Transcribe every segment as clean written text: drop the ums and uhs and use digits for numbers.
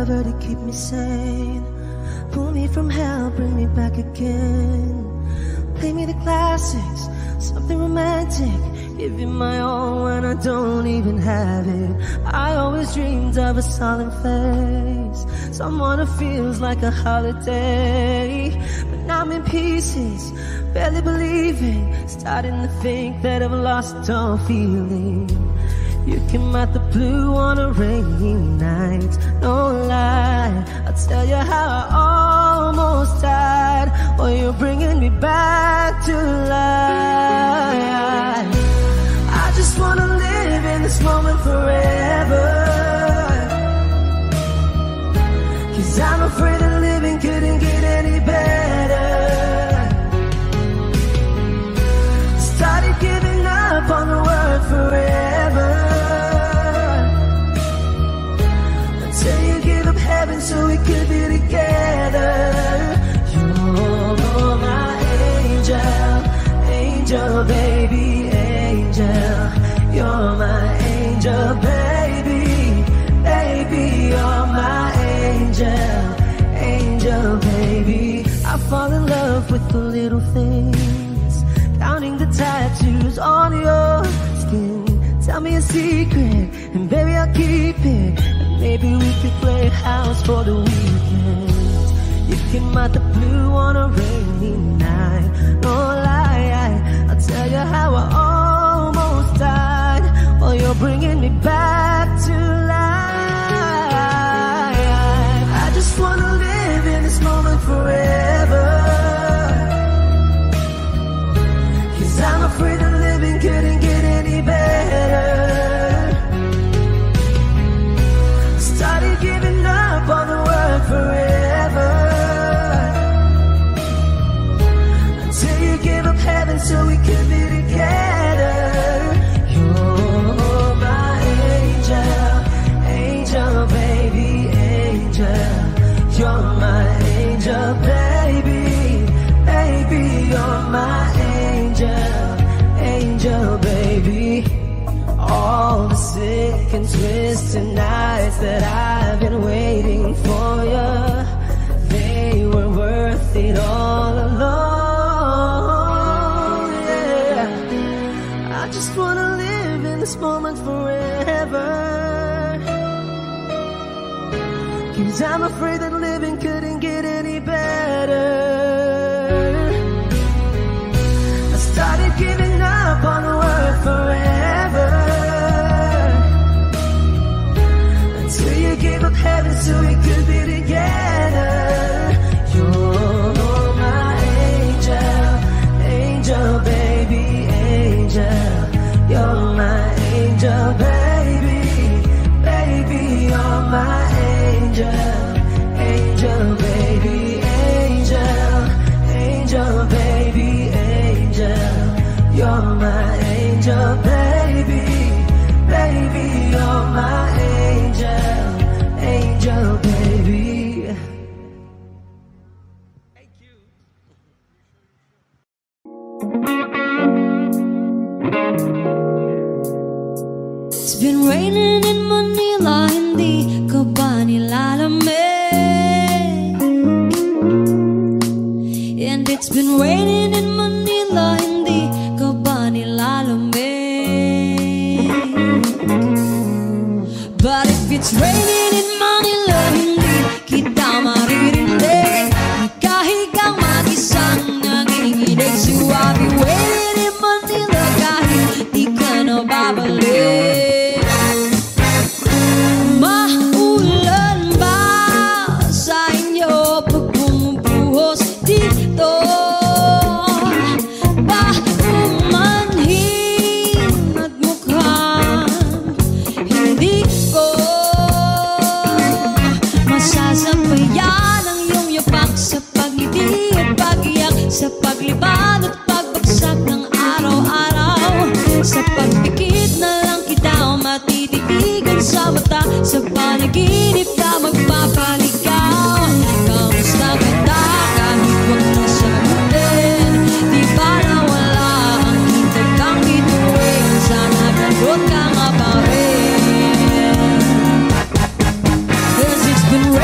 lover to keep me sane. Pull me from hell, bring me back again. Play me the classics, something romantic. Give you my all when I don't even have it. I always dreamed of a solemn face, someone who feels like a holiday. But now I'm in pieces, barely believing, starting to think that I've lost all feeling. You came out the blue on a rainy night, no lie, I'll tell you how I almost died. Oh, you're bringing me back to life. I just wanna live in this moment forever, 'cause I'm afraid that living couldn't get any better. Started giving up on the word forever, until you give up heaven so we could be together. You're my angel, angel baby, angel. You're my angel baby, baby. You're my angel, angel baby. I fall in love with the little things, counting the tattoos on your skin. Tell me a secret, and baby I'll keep it. And maybe we could play house for the weekend. You came out the blue on a rainy night, no lie, I'll tell you how I almost died. Oh, you're bringing me back to life. I just wanna live in this moment forever, 'cause I'm afraid that living couldn't get any better. Started giving up on the word forever, until you gave up heaven so we could be together. You're my angel, angel baby, angel. You're my angel baby, baby. You're my angel, angel baby. All the sick and twisted nights that I've been waiting for you, they were worth it all alone. Yeah, I just wanna live in this moment forever, 'cause I'm afraid that living couldn't get any better. I started giving up on the word forever, until you gave up heaven so we could be together. You're my angel, angel baby, angel. You're my angel baby, baby. You're my angel, angel baby, angel. Angel baby, angel. You're my angel baby, baby. You're my angel, angel baby. Thank you. It's been raining in Manila, hindi ka ba nilalamig? And it's been raining in Manila, hindi ka ba nilalamig? But if it's raining in Manila, hindi kita maririnig. Nagkahigang mag-isang nanginginig. So I'll be waiting in Manila kahit di ka na babalik. Maulan ba sa inyo pag bumubuhos dito? Ba umanhin at mukhang hindi ko masasabayan ang iyong yapak sa pag-ibig at pag-iyak, sa paglibad at pagbagsak ng araw-araw. Sa pagpikit na lang kita matititigan sa mata, sa panaginip ka magpapaligaw. Kamusta kita kahit wag na sagutin? Di ba nawala ang hintay kang bituin? Sana ganun ka nga pa rin. 'Cause it's been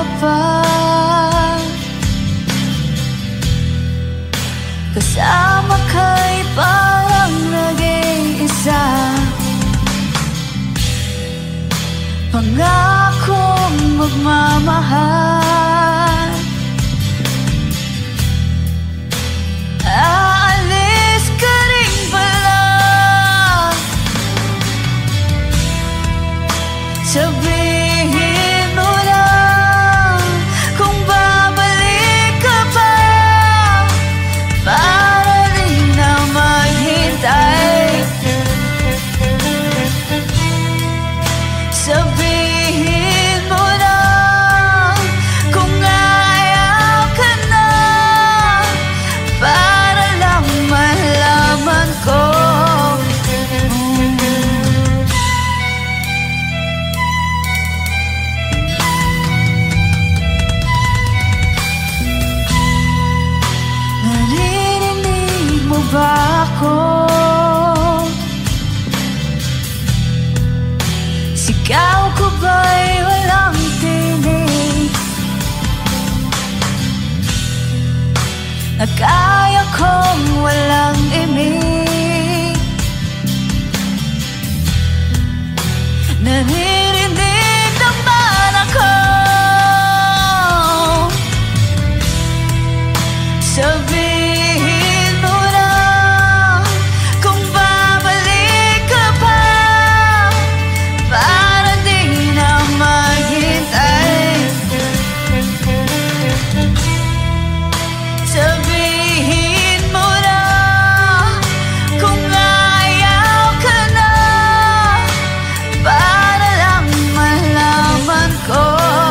ka pa. Kasama ka'y parang nag-iisa. Pangakong magmamahal. Aalis ka rin pala. Sabihin mo lang kung babalik ka pa, para rin na maghintay. Sabihin mo lang kung ayaw ka na, para lang malaman ko. Naririnig mo ba ako? Sigaw ko ba'y walang tinig? Na kaya kong walang imig? Naririnig naman ako. Sabihin mo lang kung babalik ka pa, para di na maghintay. Sabihin mo lang kung ayaw ka na, para lang malaman ko.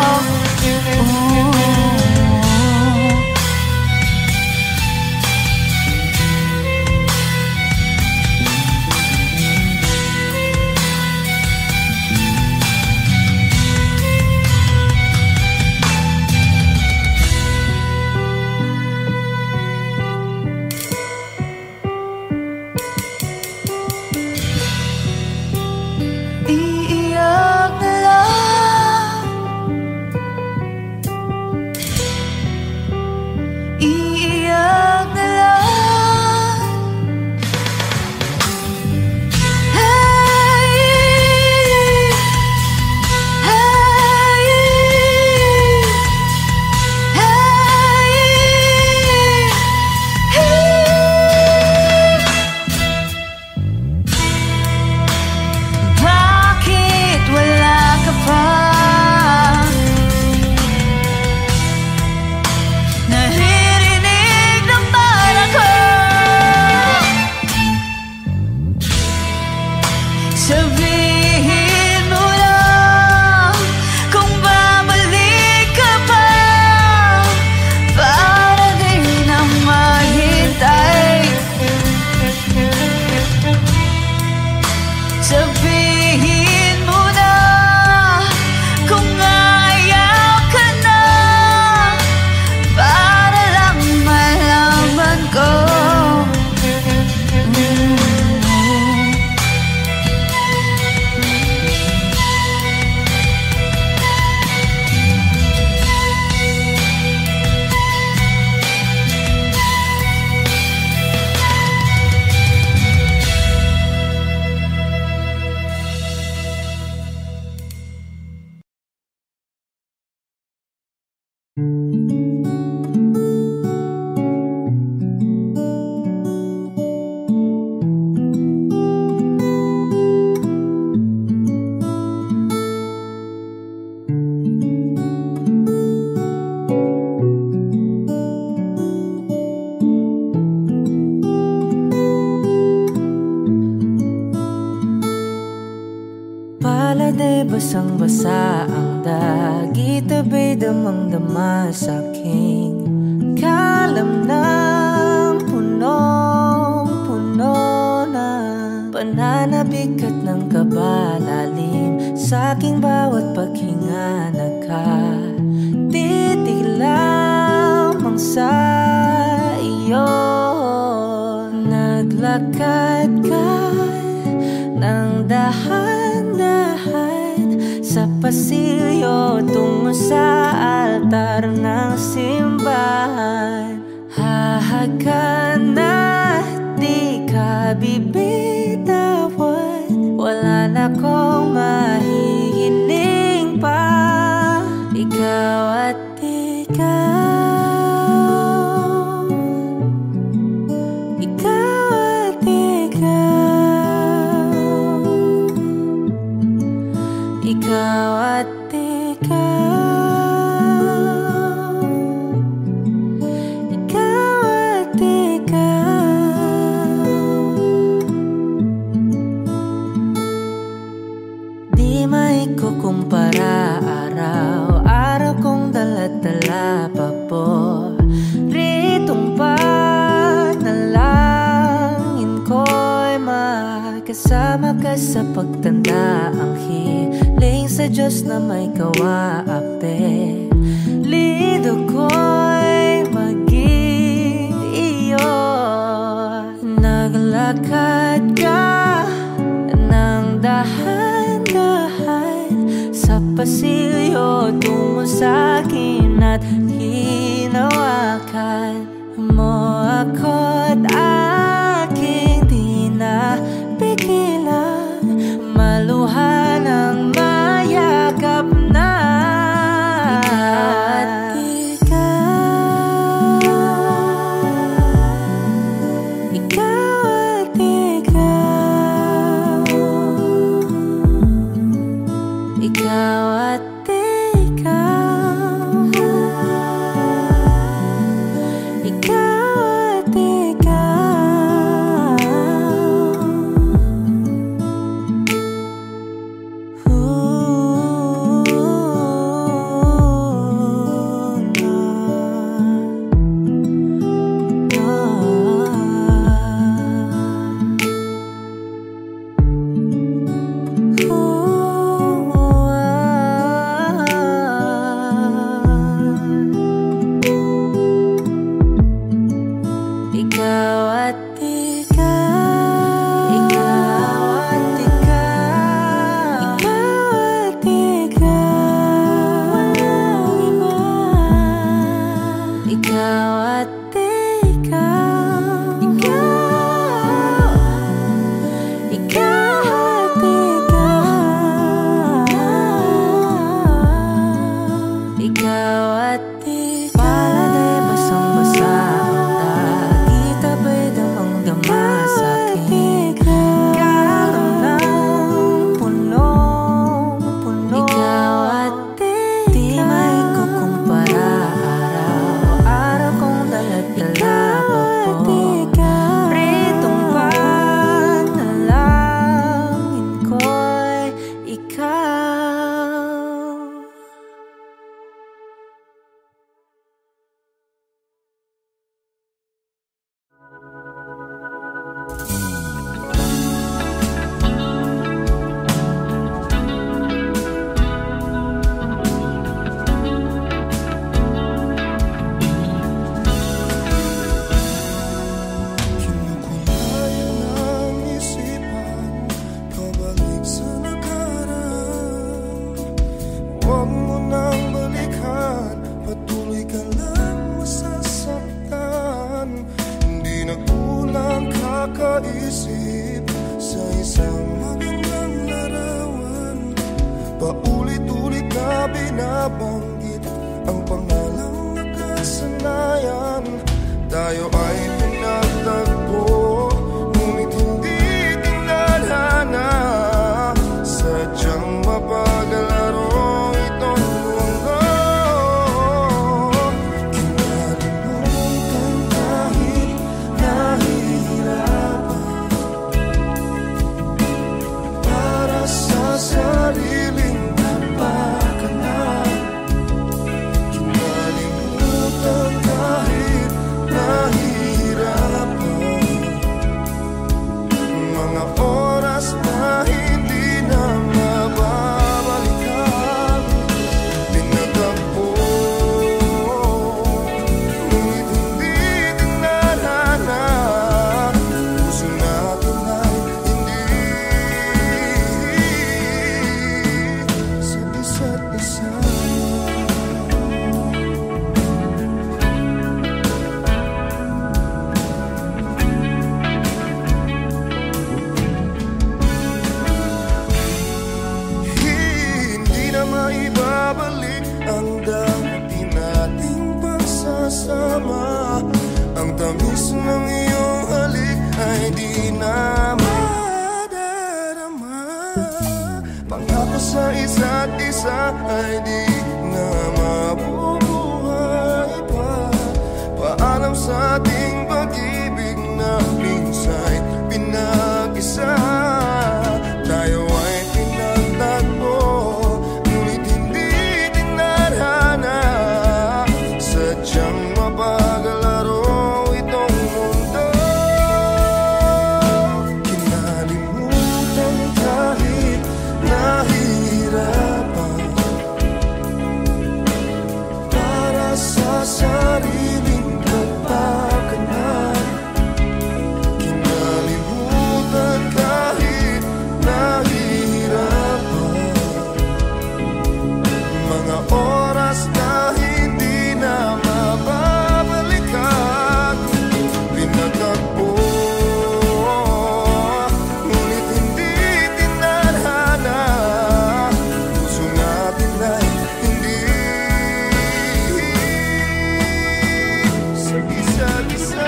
Iiyak na lang. Iiyak na lang. Hey, hey, bakit wala ka pa? Naririnig naman ako. Sabihin mo lang kung babalik ka pa, para di na maghintay. Sabihin mo na kung ayaw ka na, para lang malaman ko. Pala'y basang-basa ang dagit, abay damang-dama sa'king kalamnang punong-puno na pananabik at ng kabalalim, sa'king bawat paghinga nakatitig lamang sa iyo. Naglakad ka ng dahan-dahan sa pasilyo tungo sa altar ng simbahan. Hahagan at di ka bibitawan. Wala na kong mahihiling pa. Ikaw at ikaw, ikaw at ikaw, ikaw at ikaw, ikaw at ikaw. Di maikukumpara araw-araw kong dala-dala pa po. Ritong panalangin ko'y makasama ka sa pagtanda. Ang hiling sa Diyos na may kawaape. Lido ko'y maging iyo. Naglakad ka ng dahan-dahan sa pasilyo tungo sa'kin at hinawakan mo ako't aking di napigilan. Maluha ng mayakap na. Ikaw at ikaw, ikaw at ikaw, ikaw at ikaw. Ikaw at ikaw, ikaw at ikaw, ikaw at ikaw, walang iba. Ikaw at ikaw, ikaw, ikaw at ikaw, ikaw at ikaw. Paladay basang-basa ang dagit, abay damang-dama sa'kin. Kalam ng punong-puno. Ikaw at ikaw, di maikukumpara araw-araw kong dala-dala pa po. Ritong panalangin ko'y ikaw. Kinukulayan ng isipan, pabalik sa nakaraan. Huwag mo nang balikan, patuloy ka lang masasaktan. Hindi nagkulang kakaisip sa isang magandang larawan. Paulit-ulit na binabanggit ang pangalang nakasanayan. Tayo ay pinagtagpo, ngunit hindi tinadhana. Sadyang mapagalaro itong mundo. Kinalimutan kahit nahihirapan, para sa sariling kapakanan. Kinalimutan kahit nahihirapan. Tamis ng iyong halik ay di na madarama. Pangako sa isa't isa ay di na mabubuhay pa. Paalam sa ating pag-ibig na minsa'y pinag-isa. Tayo ay pinagtagpo, ngunit hindi tinadhana. Sadyang mapagalaro itong mundo. Kinalimutan kahit nahihirapan, para sa sariling kapakanan. Kinalimutan kahit nahihirapan, mga oras na hindi na mababalikan. Pinagtagpo, ngunit hindi tinadhana. Puso natin ay hindi sa isa't isa.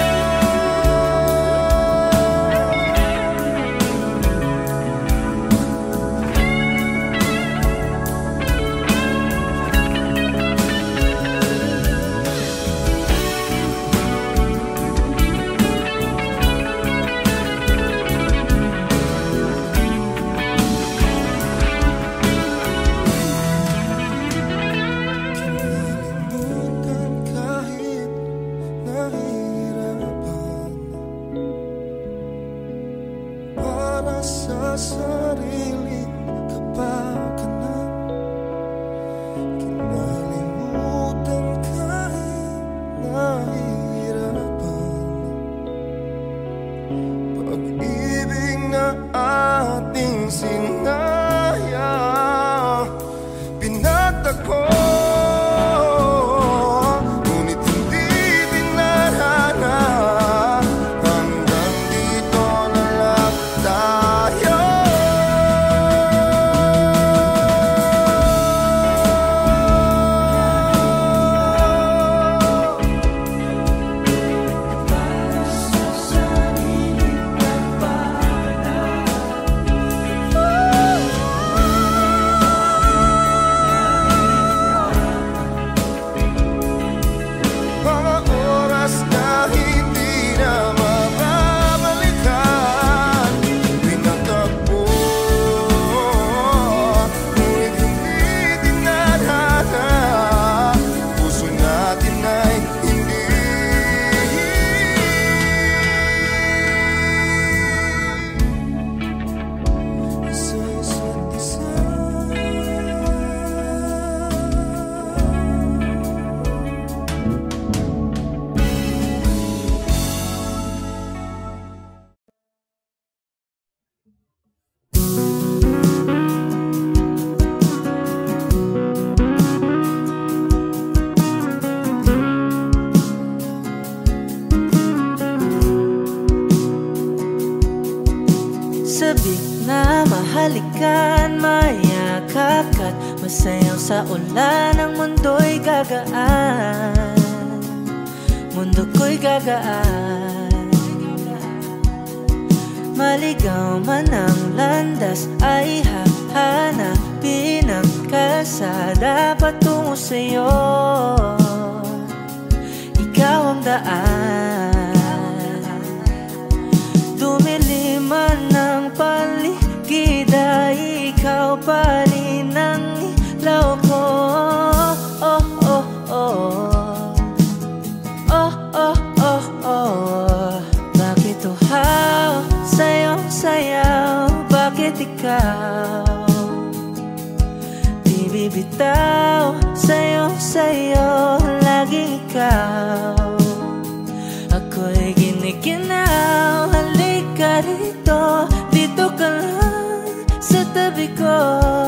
Kinalimutan kahit nahihirapan, para sa sariling kapakanan. Kinalimutan kahit nahihirapan, pag-ibig na ating sinaya. Pinagtagpo, ngunit hindi tinadhana. Hanggang dito na lang tayo. Mga oras na hindi na mababalikan. Pinagtagpo, ngunit hindi tinadhana. Puso natin ay hindi sa isa't isa. Sabik na mahalikan, mayakap ka't masayang sa ulan. Ang mundo'y gagaan, mundo ko'y gagaan. Maligaw man ang landas ay hahanapin ang kalsada patungo sa'yo. Ikaw ang daan, dumili man ang paligid ay ikaw pa rin ang ilaw ko. Oh, oh, oh. Oh, oh, oh, oh. Bakit uhaw sa'yong sayaw? Bakit ikaw di bibitaw? Sa'yong sayo, laging ikaw. Ako'y giniginaw, halika rito. Dito ka lang sa tabi ko.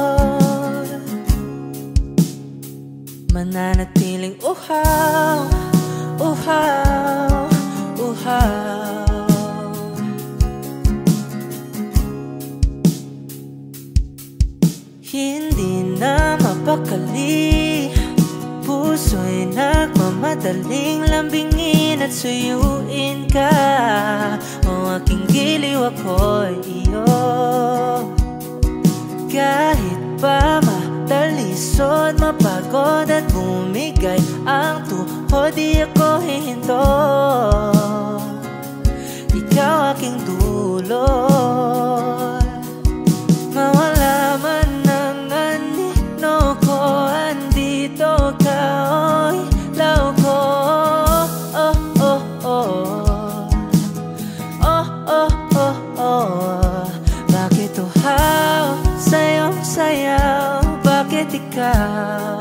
Mananatiling uhaw, uhaw, uhaw. Hindi na mapakali, puso'y nagmamahal. madaling lambingin at suyuin ka. O aking giliw, ako'y iyo. Kahit pa matalisod, mapagod at bumigay ang tuhod, di ako hihinto. Ikaw aking dulot. Mawala man ang anino ko, andito ka, oy, law ko. Oh, oh, oh. Oh, oh, oh, oh. Bakit uhaw sayong sayaw? Bakit ikaw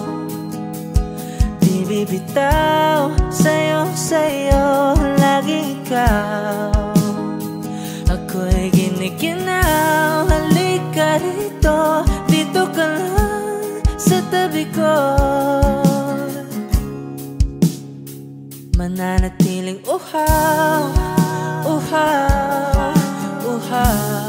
di bibitaw? Sayong sayo, laging ikaw. Ako'y giniginaw, halika rito, dito ka lang sa tabi ko. Mananatiling uhaw, uhaw, uhaw.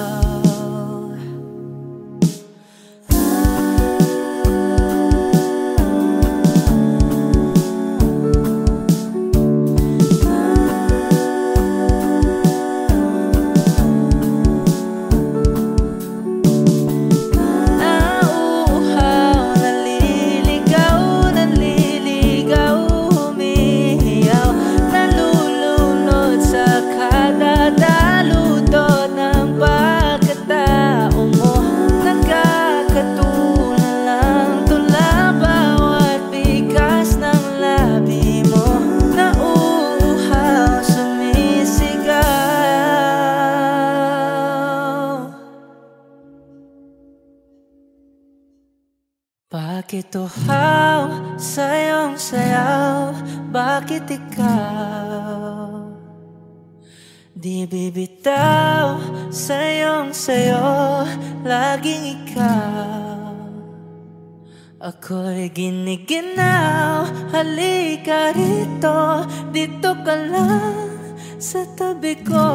Bakit uhaw sayong sayaw? Bakit ikaw di bibitaw? Sayong sayo, laging ikaw. Ako'y giniginaw, halika rito, dito ka lang sa tabi ko.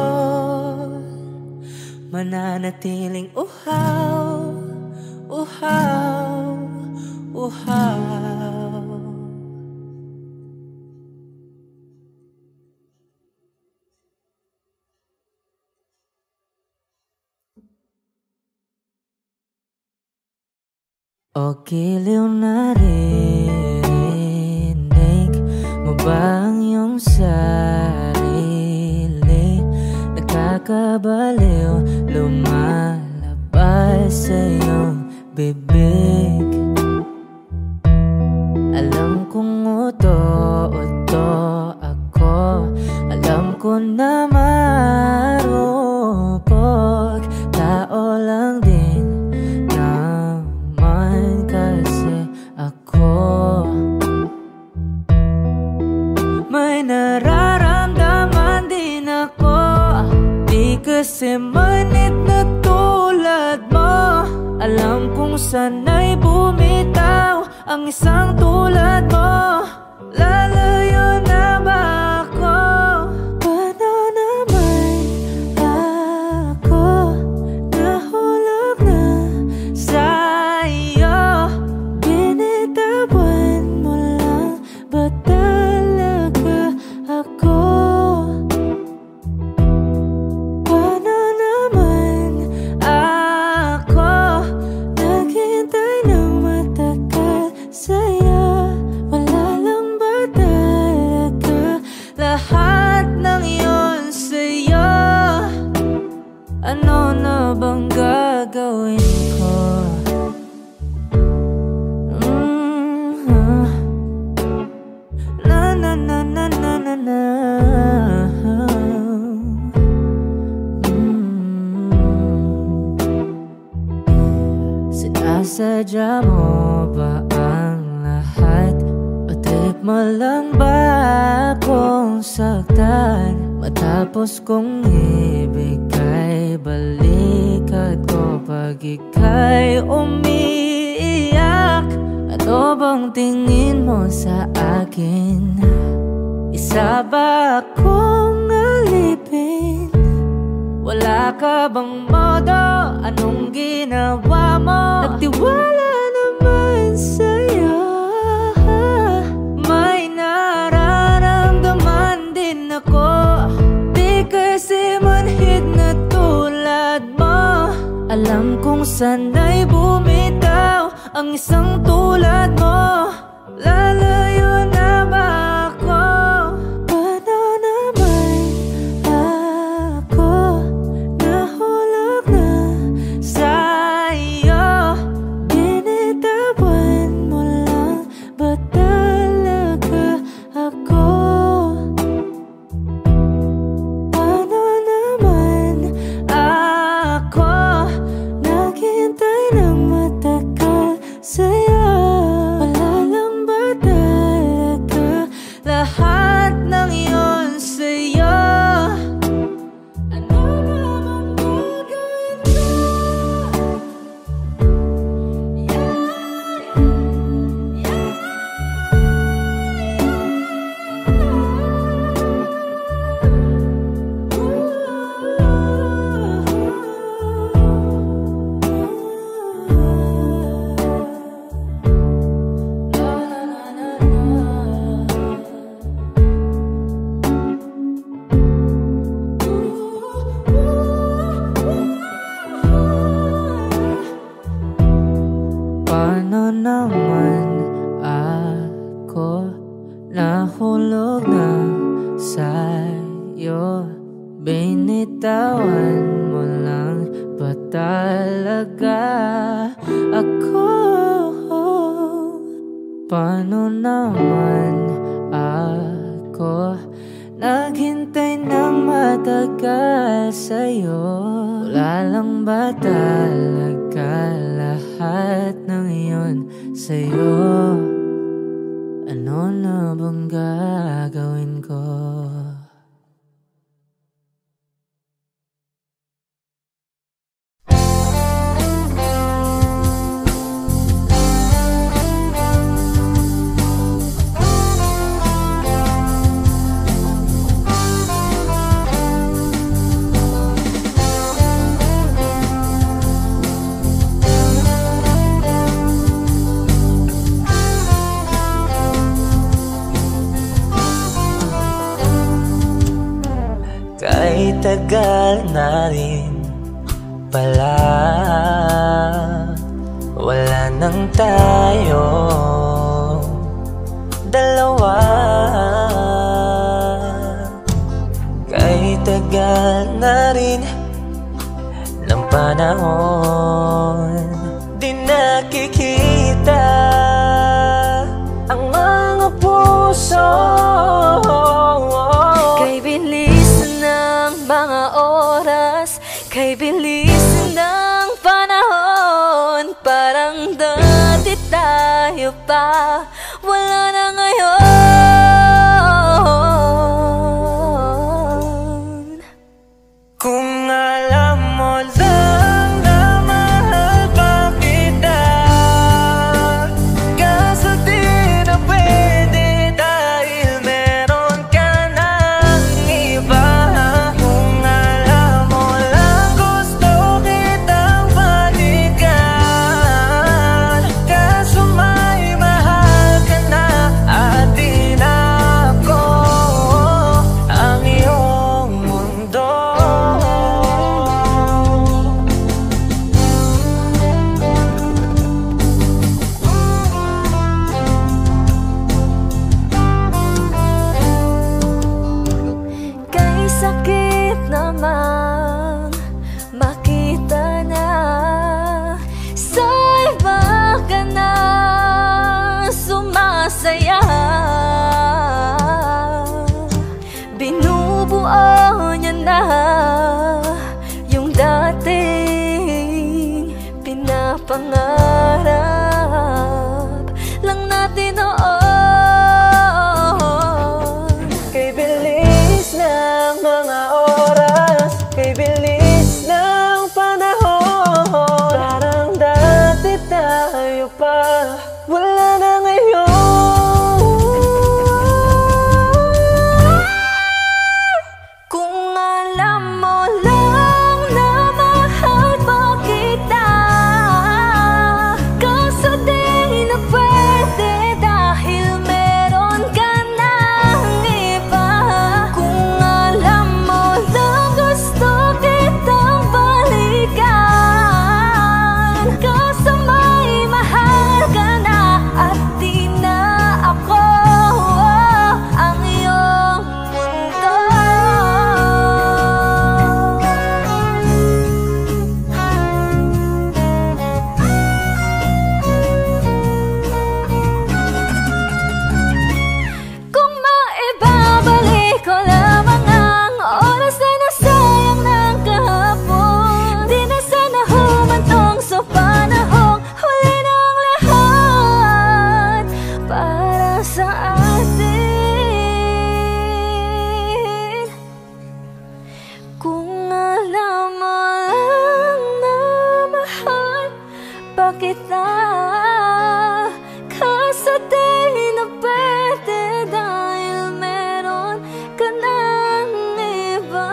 Mananatiling uhaw, uhaw, uhaw. O giliw, narinig mo ba ang iyong sarili? Nakakabaliw, lumalabas sa iyong bibig. Alam kong uto-uto ako, alam ko na marupok, tao lang din naman kasi ako. May nararamdaman din ako, di kasi manit na tulad mo. Alam kong sana'y bumitaw ang isang tulad mo. Lalayo na ba ako? Paano naman ako nahulog na sa'yo? Binitawan mo lang ba talaga ako? Paano naman ako naghintay ng matagal sa'yo? Wala lang ba talaga lahat ng yun sa'yo? Ano na bang gagawin ko? Na na na na na na na. Sinasadya mo ba ang lahat? O trip mo lang ba akong saktan? Matapos kong ibigay balikat ko pag ika'y umiiyak. Ano bang tingin mo sa akin? Isa ba akong alipin? Wala ka bang modo? Anong ginawa mo? Nagtiwala naman sa'yo. May na Di kasi manhid na tulad mo. Alam kong sana'y bumitaw ang isang tulad mo. Lalayo na ba ako? Paano naman ako nahulog na sa'yo? Binitawan mo lang ba talaga ako? Paano naman ako naghintay ng matagal sa'yo? Wala lang ba talaga lahat ng iyon sa'yo? Ano naman gagawin ko? Paano naman ako nahulog na sa'yo? Binitawan mo lang ba talaga ako? Paano naman ako naghintay ng matagal sa'yo? Wala lang ba talaga lahat ng iyon sa'yo? Ano na bang gagawin ko? Kahit tagal na rin pala, wala nang tayo dalawa. Kahit tagal na rin ng panahon, di nakikita ang mga puso. Kay bilis ng mga oras, kay bilis ng panahon, parang dati tayo pa, wala na ngayon. Kung alam mo lang na mahal pa kita, kaso di na pwede dahil meron ka ng iba. Kung alam mo lang gusto kitang balikan, kaso may mahal ka na at di na ako ang iyong mundo. Kay sakit namang makita na sa iba ka na sumasaya. Binubuo niya na yung dating pinapangarap lang natin noon. Kay bilis ng mga oras, kay bilis ng panahon, parang dati tayo pa, wala na ngayon. Kung alam mo lang na mahal pa kita, kita. Kaso di na pwede dahil meron ka ng iba.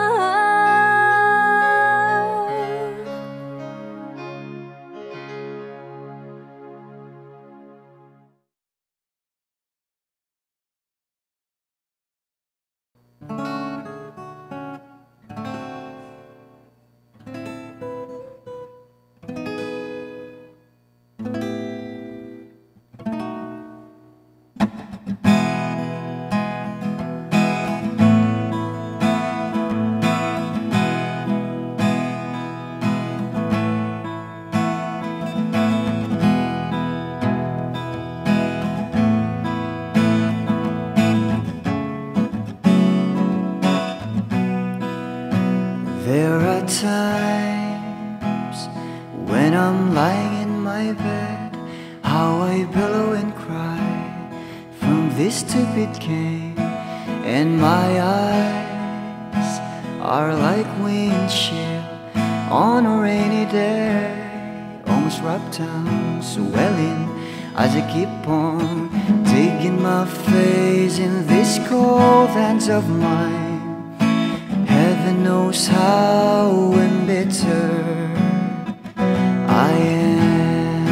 There are times when I'm lying in my bed, how I billow and cry from this stupid game, and my eyes are like windshield on a rainy day, almost wrapped down, swelling as I keep on digging my face in these cold hands of mine. Heaven knows how embittered I am,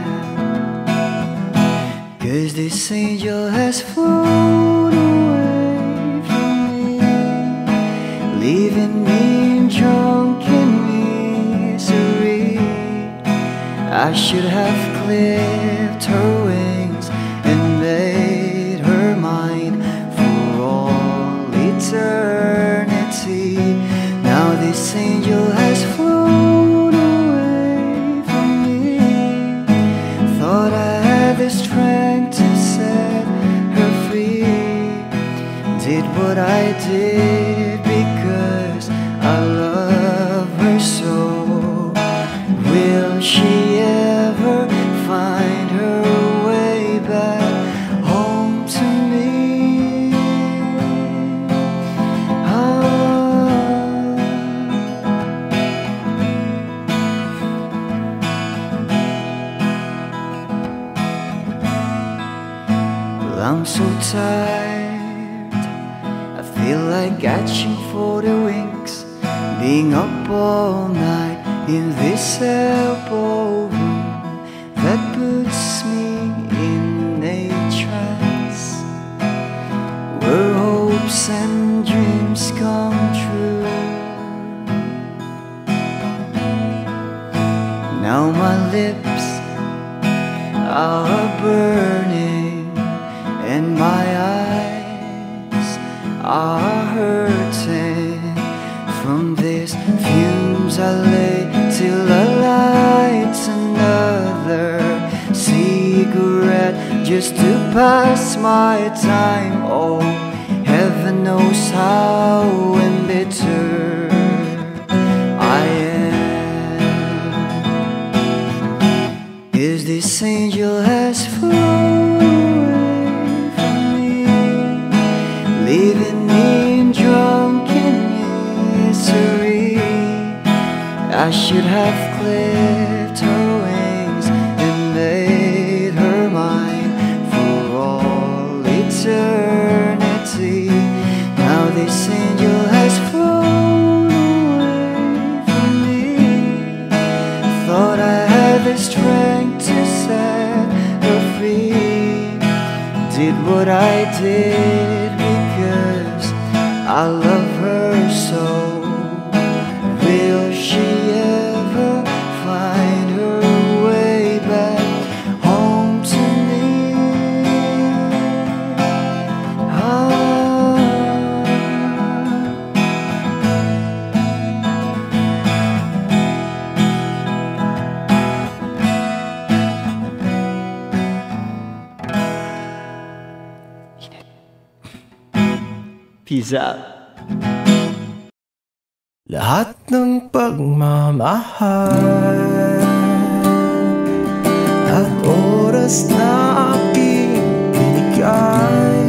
'cause this angel has flown away from me, leaving me drunken misery. I should have clipped her wings and made her mine for all eternity. Now this angel has flown away from me. Thought I had the strength to set her free. Did what I did because I love her so. Will she ever find her way back home to me? I'm so tired, I feel like catching for the wings, being up all night in this elbow room that puts me in a trance, where hopes and dreams come true. Now my lips are burning and my eyes are hurting from these fumes. I lay till I light another cigarette just to pass my time. Oh, heaven knows how embittered I am, 'cause this angel has flown, leaving me drunken misery. I should have clipped her wings and made her mine for all eternity. Now this angel has flown away from me. Thought I had the strength to set her free. Did what I did because I love her so. Will she ever find her way back home to me? Peace out. Lahat ng pagmamahal at oras na aking binigay,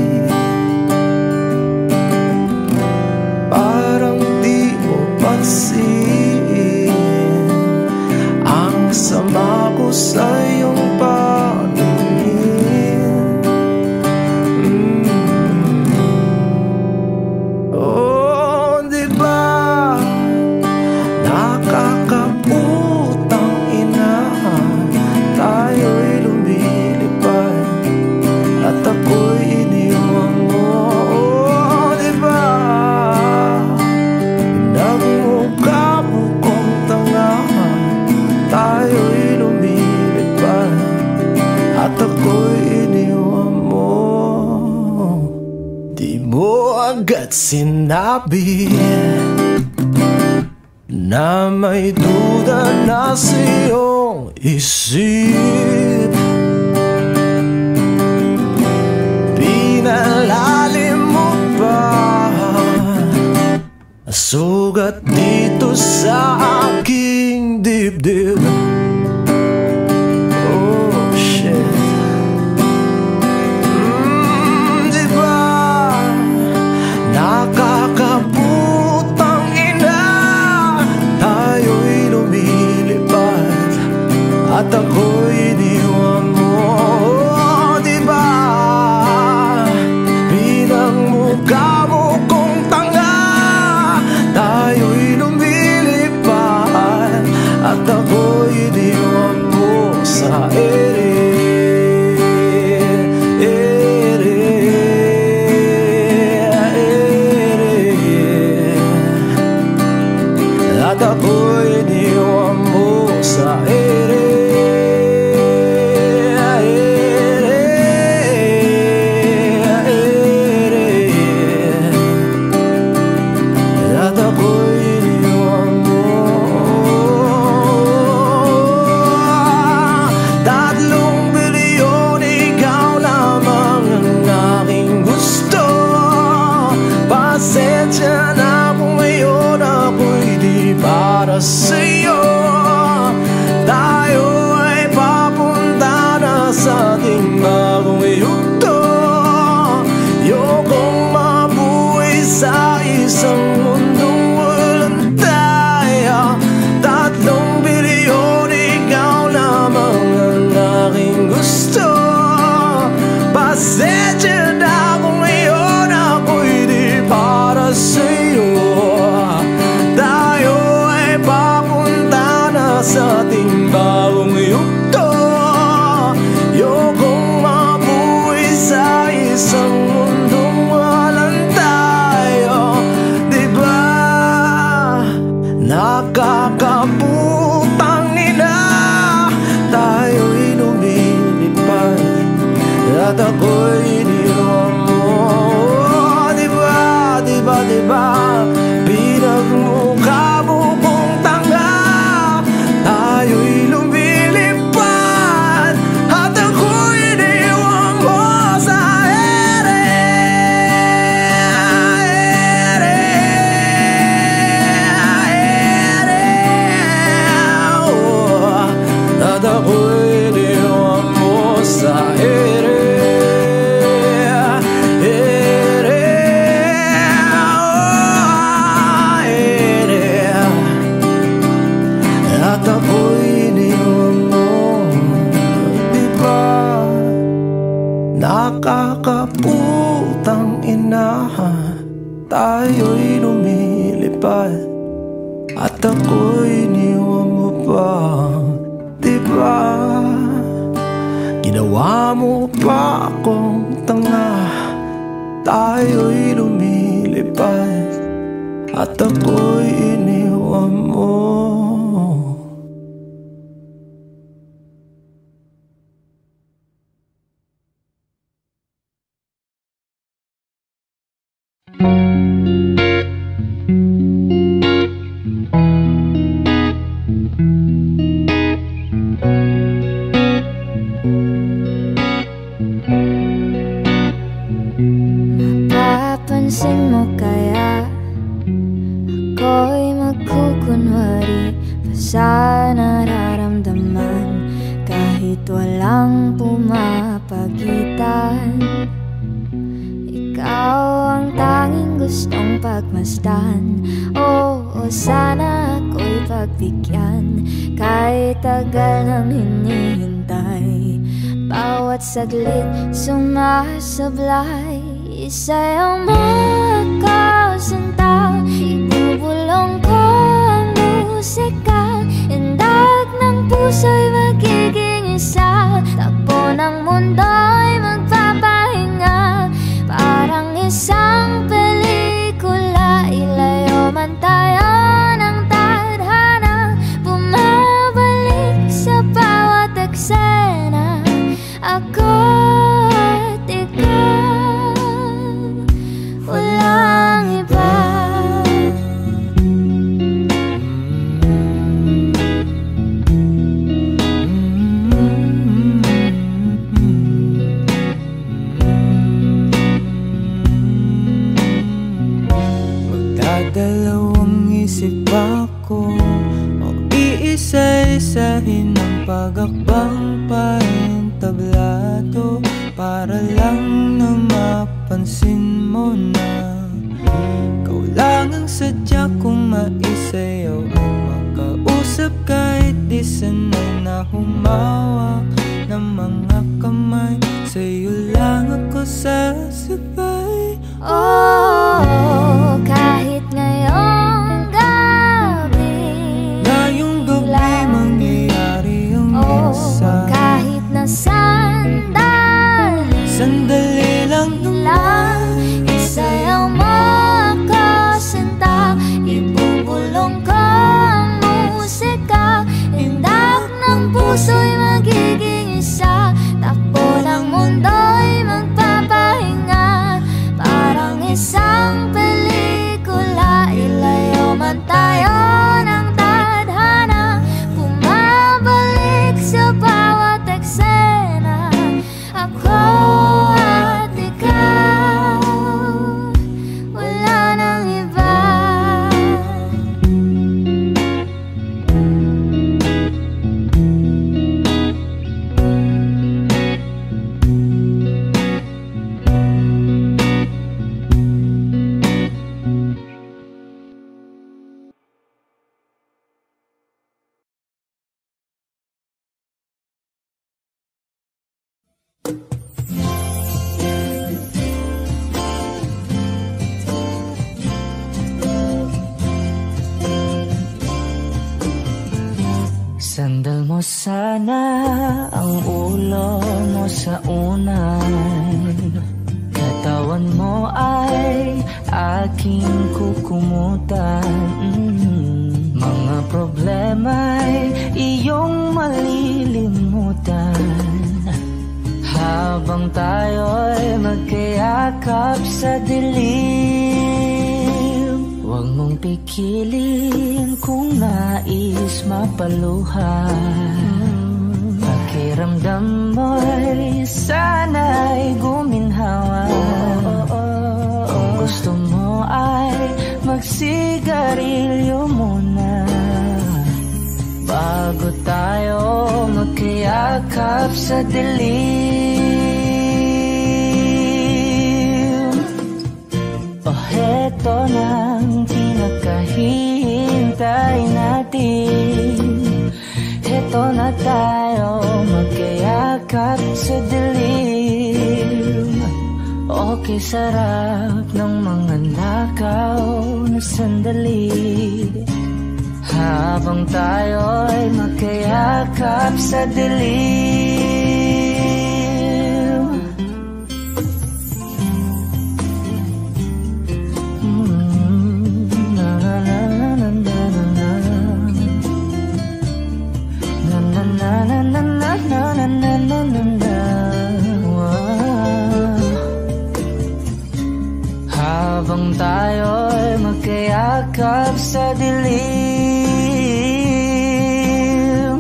parang di mo pansin ang sama ko sa sinabi na may duda na sa iyong isip. Pinalalim mo pa sugat dito sa aking dibdib. Oh shit. Diba nakakaputang ina, tayo'y lumilipad at ako'y iniwan mo. Oh, diba pinagmukha mo kong tanga, tayo'y lumilipad at ako'y iniwan mo sa ere. At ako'y iniwan mo sa ere. At ako'y iniwan mo. 3 bilyon, ikaw lamang ang aking gusto. Pasensya na kung ngayon ako'y di para sa'yo. Tayo ay papunta na sa ating bagong yugto. Ayokong mabuhay sa isang mundong walang tayo. 3 bilyon, ikaw lamang ang aking gusto. Pasensya na kung ngayon ako'y di para sa'yo. Tayo ay papunta na sa ating bagong yugto. Ayokong mabuhay sa isang mundong walang tayo. Diba nakakaputang ina, tayo'y lumilipad at ako'y iniwan mo. Diba, diba, diba pinagmukha mo kong tanga, tayo'y lumilipad at ako'y iniwan mo sa ere. Oh, at ako'y iniwan mo sa ere. At ako'y iniwan mo. Diba nakakaputang ina, tayo'y lumilipad at ako'y iniwan mo pa. Diba ginawa mo pa akong tanga, tayo'y lumilipad at ako'y iniwan mo. Mapapansin mo kaya ako'y magkukunwari pa sa nararamdaman, kahit walang pumapagitan. Ikaw ang tanging gustong pagmasdan. Oo, sana ako'y pagbigyan, kahit tagal nang hinihintay. Bawat saglit sumasablay, sa'yo magkasinta. Ibubulong ko ang musika, indag ng puso'y magiging isa. Takbo ng mundo'y magpapahinga, parang isang pelikula. Ilayo man tayo ng tadhana, bumabalik sa bawat eksena. Ako at ikaw, wala isahin ang pag-akbang paentablado para lang na mapansin mo na ikaw lang ang sadya kong maisayaw ang makausap kahit di sanay na humawak ng mga kamay. Sa'yo lang ako sasabay. Oh, kahit ngayong gabi ngayong gabi mangyayari ang isa. Kahit na sandali lang naman isayaw mo ako sinta. Ibubulong ko ang musika, indak ng puso'y magiging isa. Takbo ng mundo'y magpapahinga, parang isang pelikula. Ilayo man tayo ng tadhana, bumabalik sa bawat eksena. Ako at ikaw, wala nang iba. Sandal mo sana ang ulo mo sa unan, katawan mo ay aking kukumutan. Mga problema'y iyong malilimutan habang tayo'y magkayakap sa dilim. Huwag mong pikilin kung nais mapaluhan. Pakiramdam mo'y sana'y guminhawa. Kung gusto mo ay magsigarilyo muna bago tayo magkayakap sa dilim. Heto nang pinakahihintay natin. Heto na tayo magkayakap sa dilim. Okay, sarap ng mga nakaw na sandali habang tayo'y magkayakap sa dilim. Habang tayo'y magkayakap sa dilim.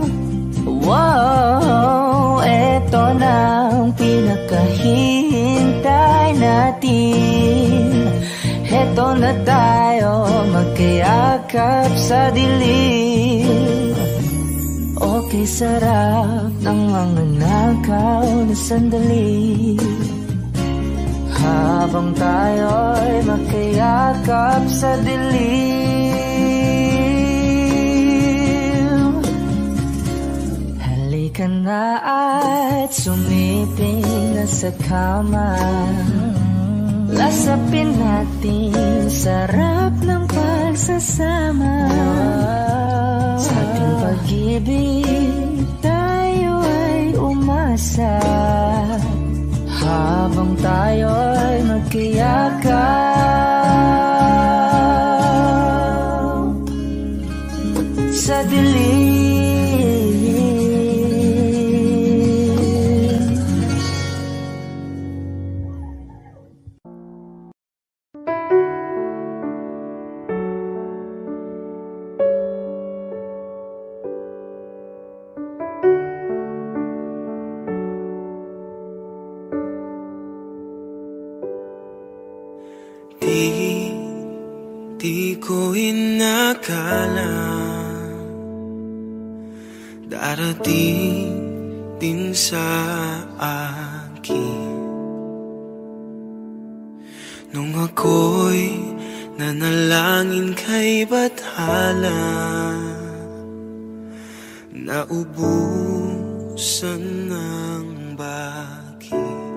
Wow, eto na ang pinakahihintay natin. Eto na tayo magkayakap sa dilim. Okay, sarap ng mga nakaw na sandali habang tayo'y magkayakap sa dilim. Halika na at sumiping na sa kama. Lasapin natin sarap ng pagsasama. Sa ating pag-ibig tayo ay umasa habang tayo'y magkayakap sa dilim. Di ko inakala darating din sa akin. Nung ako'y nanalangin kay Bathala, naubusan ng bakit.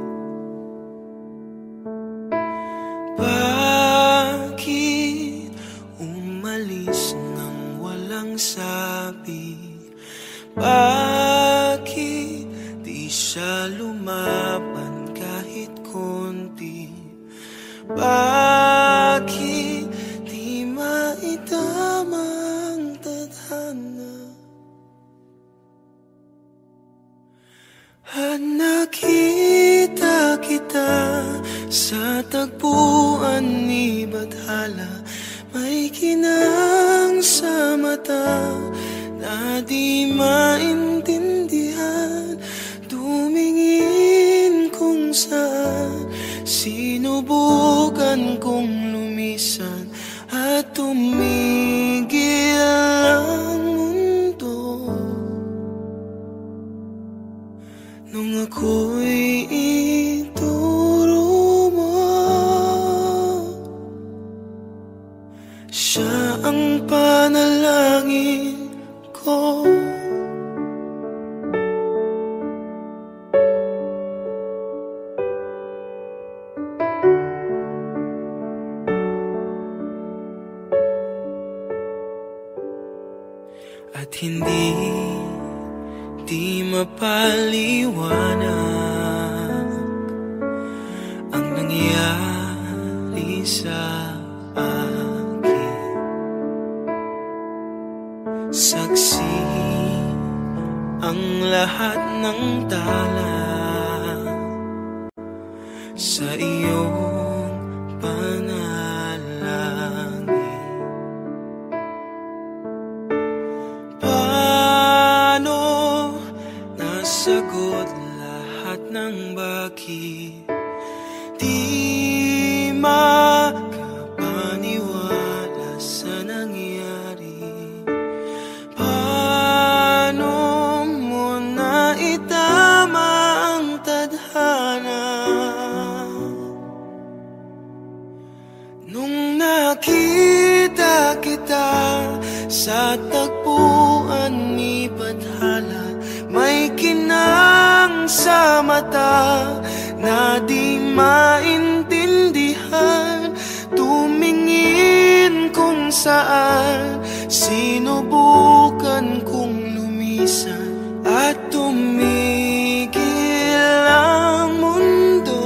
Bakit umalis nang walang sabi? Bakit di siya lumaban kahit konti? Bakit di maitama ang tadhana? At nakita kita sa tagpuan ni Bathala, may kinang sa mata na di maintindihan. Tumingin kung saan, sinubukan kong lumisan at tumigil ang mundo. Nung ako'y ituro mo, siya ang panalangin ko. At hindi di mapaliwanag ang nangyari sa akin. Saksi ang lahat ng tala sa iyong panalangin. Paano nasagot lahat ng bakit? Di makapaniwala sa nangyari. Paano mo naitama ang tadhana? Nung nakita kita sa tagpuan ni Bathala, may kinang sa mata na di maintindihan. Tumingin kung saan, sinubukan kong lumisan at tumigil ang mundo.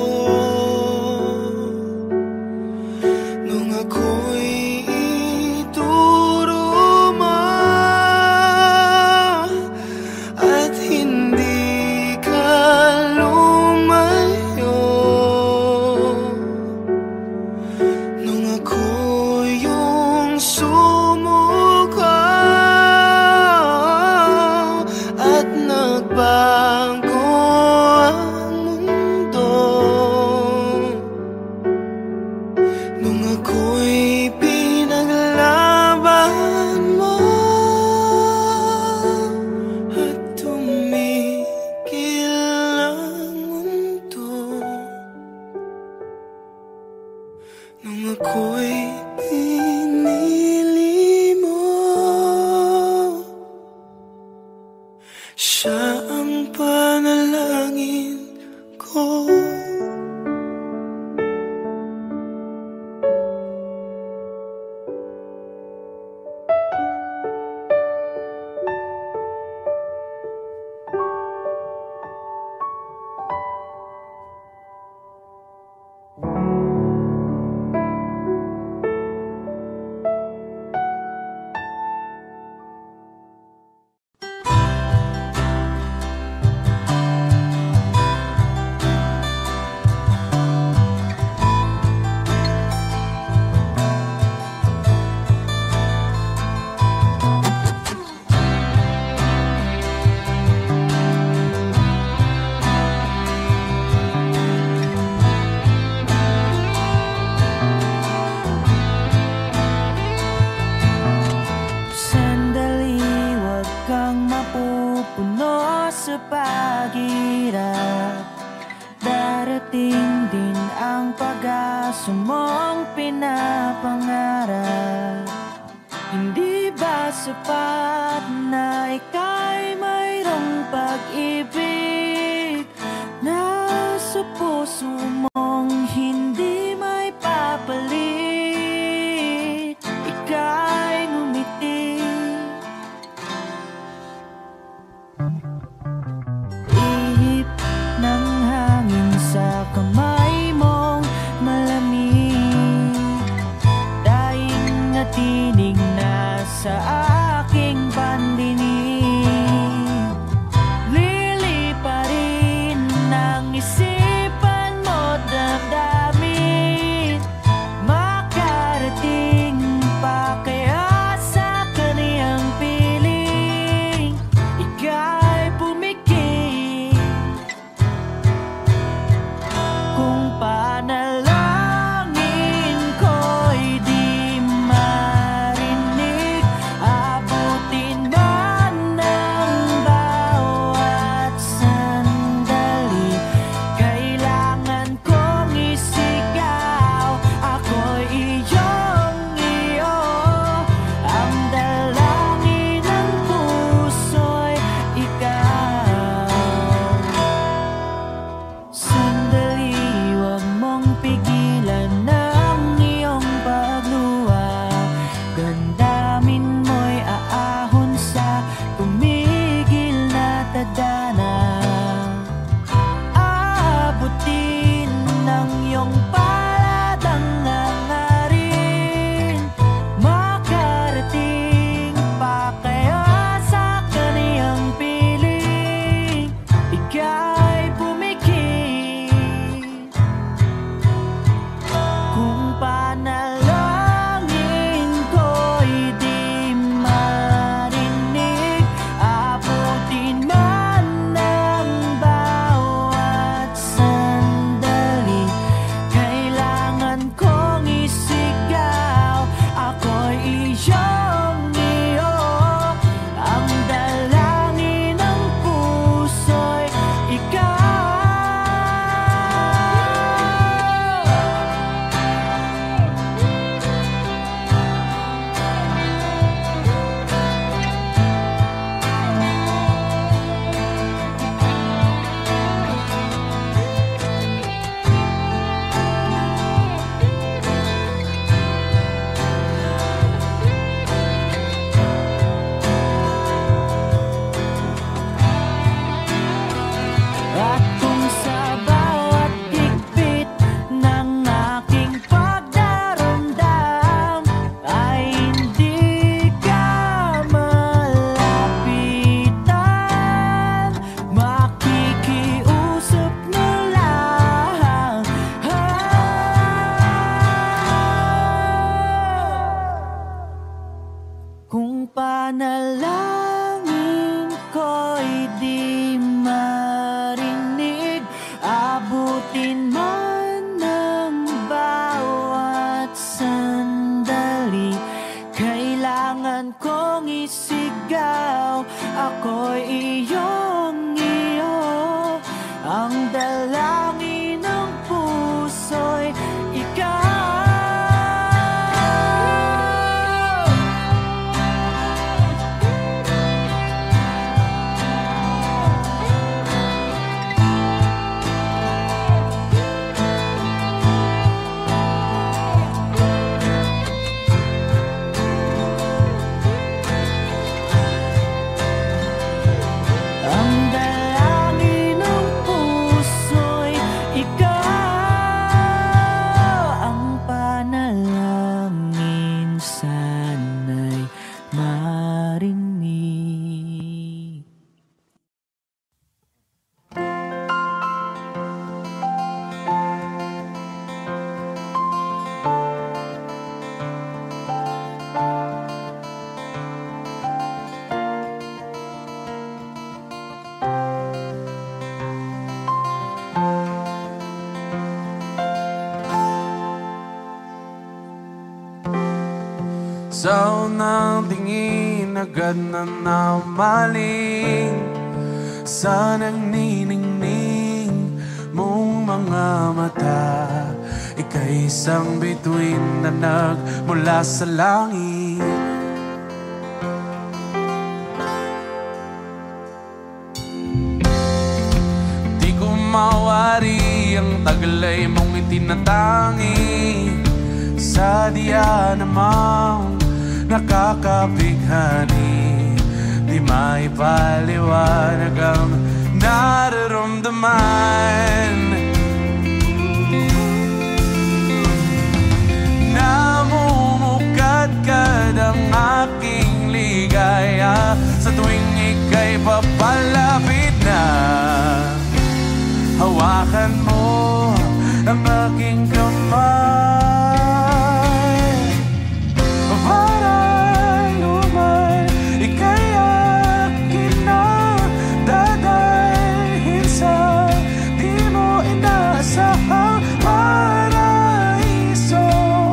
Nung ako'y ituro mo at hindi ka lumayo, nung ako yung sumuko at nagbago ang mundo, nung ako'y pinaglaban mo at tumigil ang mundo, nung ako'y pinili mo sa paghirap, darating din ang pag-asa mong pinapangarap. Hindi ba sapat na ika'y mayroong pag-ibig na sa puso mong hindi may papalit? Ika'y ngumiti, ihip ng hangin sa kamay mong malamig, daing na tinig na sa aking pandinig. Liliparin ng isipan mo damdamin, makarating pa kaya sa kaniyang piling. Ika'y pumikit kung panalangin ko'y di marinig. Abutin man ng bawat sandali, kailangan kong isigaw. Ako'y iyong iyo, ang dalangin ng puso'y ikaw. Sandali, huwag mong pigilan ng iyong pagluha. Damdamin mo'y aahon sa tumigil na tadhana. Aabutin ng iyong palad ang hangarin, makarating pa kaya sa kaniyang piling. Ika'y pumikit kung panalangin ko'y di marinig. Abutin man ng bawat sandali, kailangan kong isigaw. Ako'y iyong iyo, ang dalangin ng puso'y ikaw. At kung sa bawat higpit ng aking pagdaramdam ay hindi ka malapitan, makikiusap na lang. Kung panalangin ko'y di marinig, abutin man ng bawat sandali, kailangan kong isigaw. Ako'y iyong iyo, ang dalangin ng puso'y ikaw. Ang dalangin ng puso'y ikaw, ang panalangin sana'y marinig. Sa unang tingin agad na namaling sa nagniningning mong mga mata. Ika'y isang bituin na nagmula sa langit. Di ko mawari ang taglay mong itinatangi sa diya namang nakakabighani. Di maipaliwanag ang nararamdaman. Namumukadkad ang aking ligaya sa tuwing ika'y papalapit na. Hawakan mo ang aking kamay. Parang luman, ika'y akin na dadalhin sa di mo inaasahang paraiso.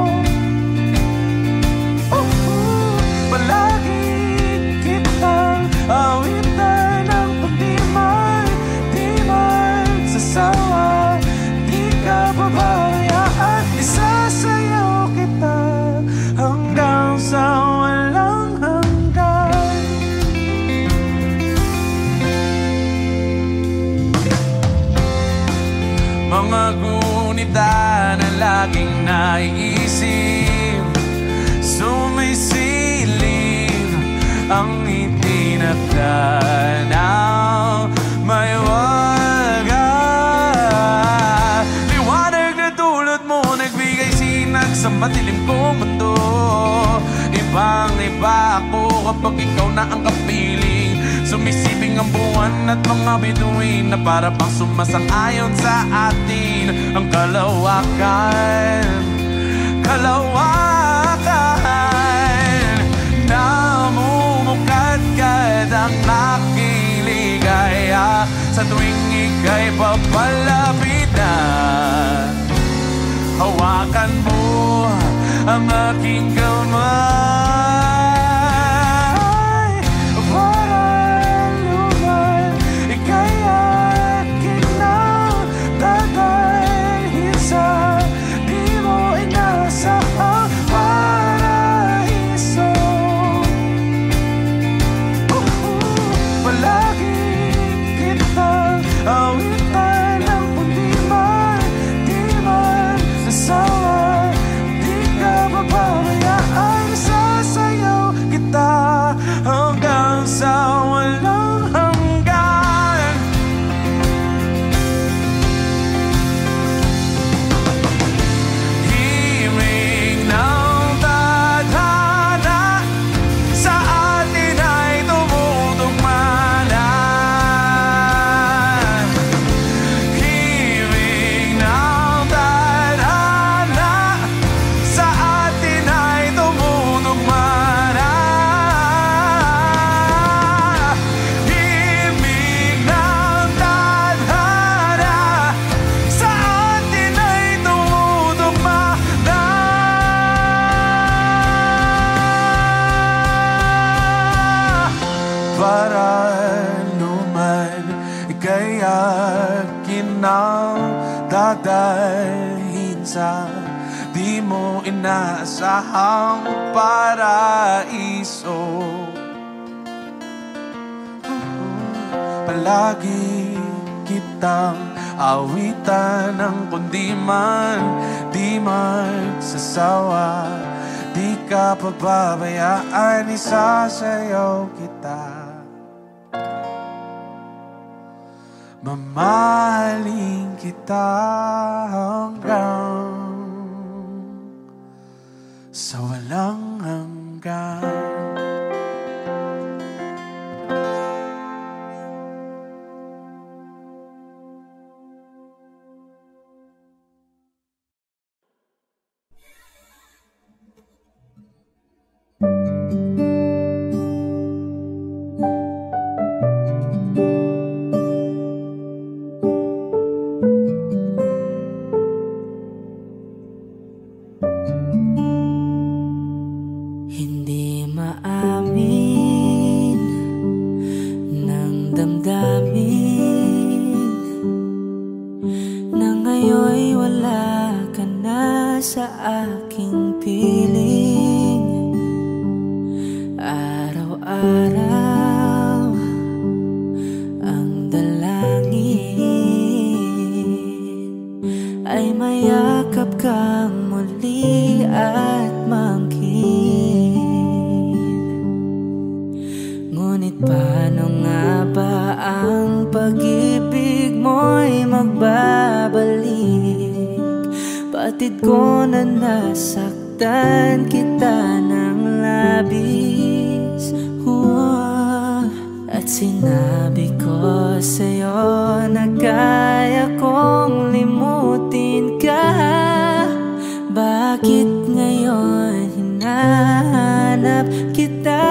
Palagi kitang awitan ng pagdimay, di magsasawa, di ka pabayaan. Isasayaw kita hanggang sa walang hanggan. Mga gunita na laging naiisip, sumisilip ang itinakda ng may wagas. Liwanag na tulad mo nagbigay sinag sa madilim kong mundo. Ibang-iba ako kapag ikaw na ang kapiling. Sumisiping ang buwan at mga bituin na para pang sumasang-ayon sa atin. Ang kalawakan, kalawakan. Namumukadkad ang aking ligaya sa tuwing ika'y papalapit na. Hawakan mo ang aking kamay. Parang luman, ika'y akin na dadalhin sa di mo inasahang paraiso. Palagi kitang awitan ng pundiman, di man sasawa, di ka pababayaan. Sasayaw kita hanggang sa walang hanggan. Himig ng tadhana sa atin ay tumutugma na. Himig ng tadhana sa atin ay tumutugma na. Himig ng tadhana sa atin ay tumutugma na. Para luman, ika'y akin ang dadalhin sa di mo inaasahang paraiso. Palagi kitang awitan ng kundiman, di magsasawa, di ka pababayaan. Isasayaw kita, mamahalin kita hanggang sa walang hanggan. Hindi maamin ng damdamin na ngayon'y wala ka na sa aking piling. Araw-araw ang dalangin ay mayakap kang muli at mangkin. Ngunit paano nga ba ang pag-ibig mo'y magbabalik? Batid ko na nasaktan kita ng labis. At sinabi ko sa'yo na kaya kong limutin ka. Bakit ngayon hinahanap kita?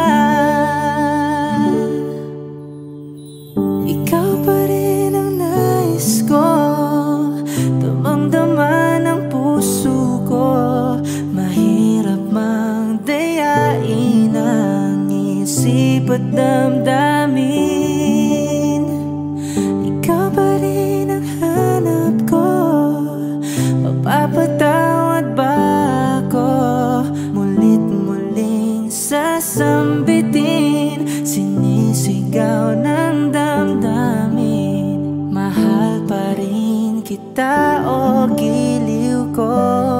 Ikaw pa rin ang nais ko, damang-dama ng puso ko. Mahirap mang dayain ang isip at damdamin. Ikaw pa rin ang hanap ko, mapapatawad ba ako? Mulit-muling sasambitin, sinisigaw ng damdamin. Mahal pa rin kita o giliw ko?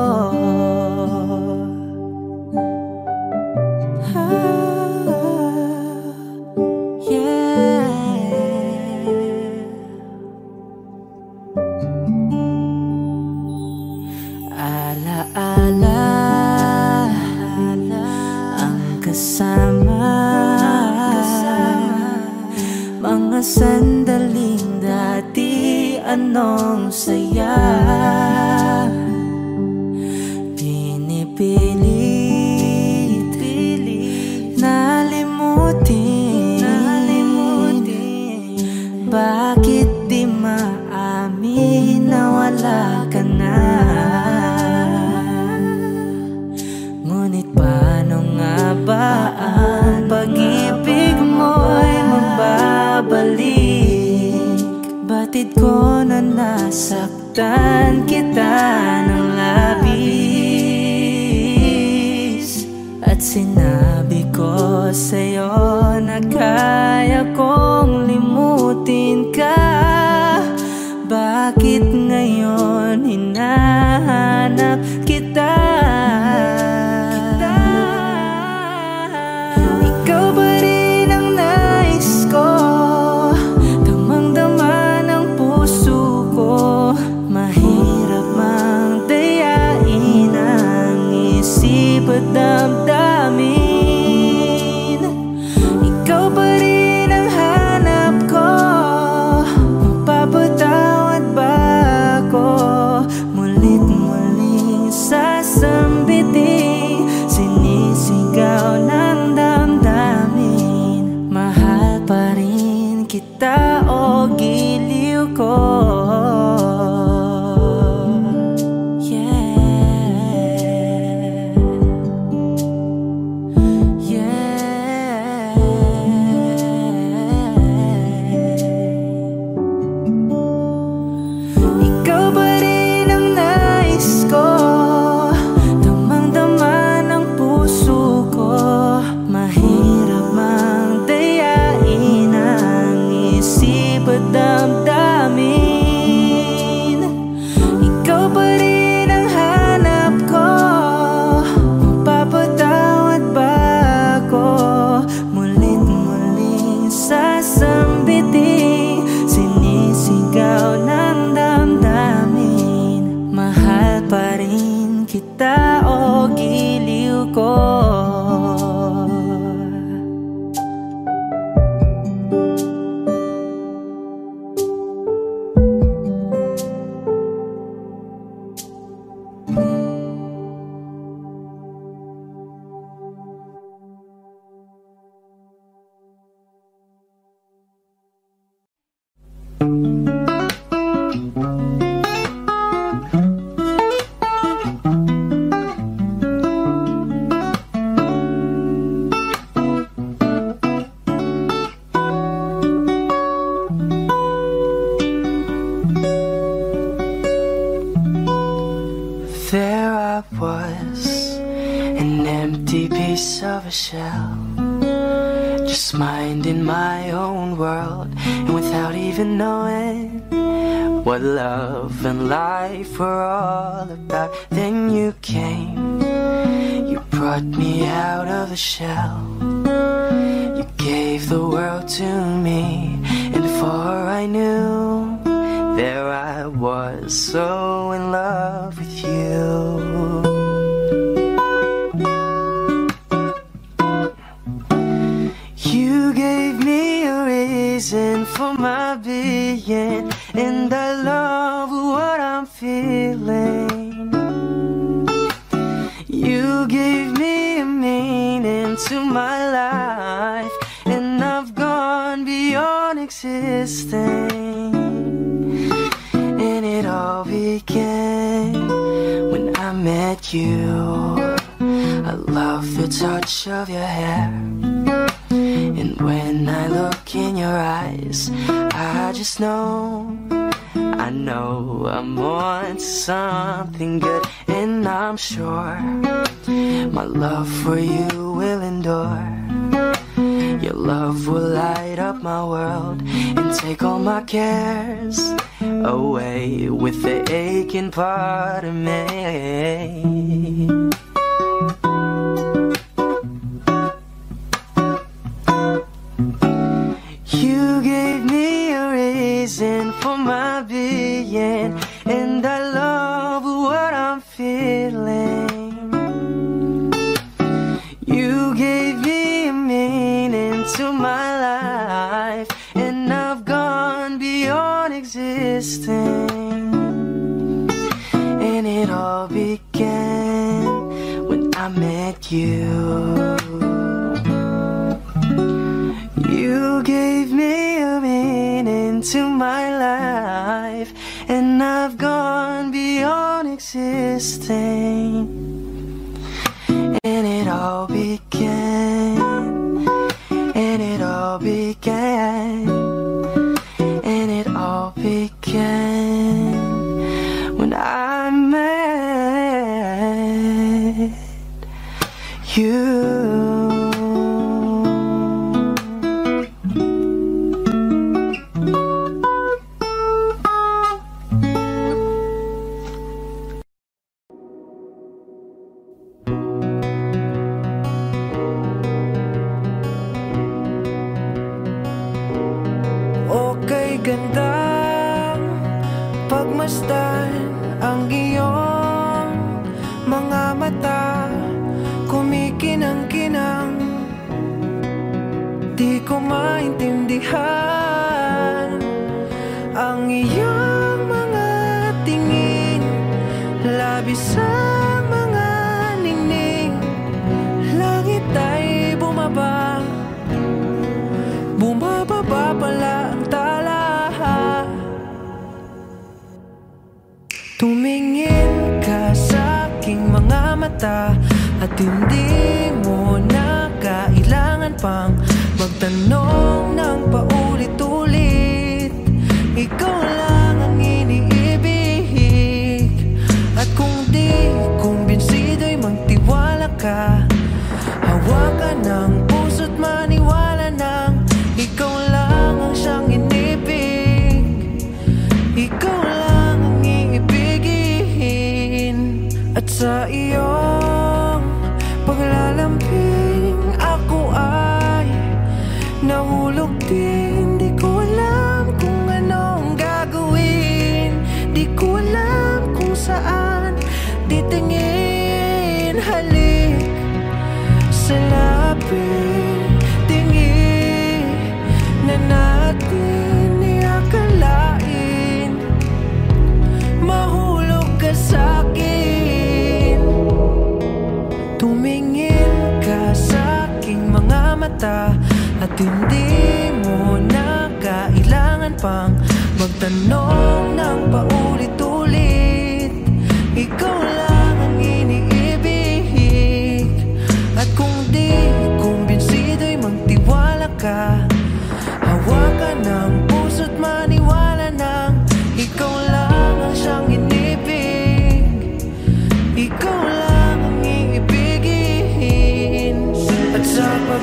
Alaala ang kasama, mga sandaling dati anong saya. Pinipilit nalimutin. Bakit di maamin na wala ka na? Ngunit paano nga ba ang pag-ibig mo'y magbabalik? Batid ko na nasaktan kita ng labis. At sinabi ko sa'yo na kaya kong limutin ka. Bakit ngayon hinahanap kita? Ikaw ba rin ang nais ko, damang-dama ng puso ko. Mahirap mang dayain ang isip at damdamin. Ikaw ba rin well, just minding my own world. And without even knowing what love and life were all about, then you came. You brought me out of the shell. You gave the world to me, and before I knew, there I was, so in love with you. You gave me a reason for my being, and I love what I'm feeling. You gave me a meaning to my life, and I've gone beyond existing. And it all began when I met you. I love the touch of your hair, and when I look in your eyes, I just know, I know I'm on to something good. And I'm sure my love for you will endure. Your love will light up my world and take all my cares away with the aching part of me. You gave me a reason for my being, and I love what I'm feeling. You gave me a meaning to my life, and I've gone beyond existing. And it all began when I met you. You gave me a meaning to my life, and I've gone beyond existing. And it all began, and it all began, and it all began when I met you. Gandang pagmasdan ang iyong mga mata, kumikinang-kinang, di ko maintindihan ang iyong mga tingin, labis sa mga ningning. Langit ay bumaba, bumababa pala ang tala. Tumingin ka sa aking mga mata, at hindi mo na kailangan pang magtanong ng paulit-ulit. Ikaw lang ang iniibig, at kung di kumbinsido'y magtiwala ka. Hawakan ng puso't maniwala nang ikaw lang ang siyang inibig. Ikaw lang ang iibigin, at sa iyong paglalambing ako ay nahulog din. Di ko alam kung anong gagawin, di ko alam kung saan titingin. Halik sa lapit, tingin na natin iakalain, mahulog ka sa'kin. Tumingin ka sa aking mga mata, at hindi mo na kailangan pang magtanong ng paulit-ulit. Ikaw lang ang iniibig, at kung di kumbinsido'y magtiwala ka. Hawakan ng puso't maniwala nang ikaw lang ang siyang inibig. Ikaw lang ang iibigin, at sa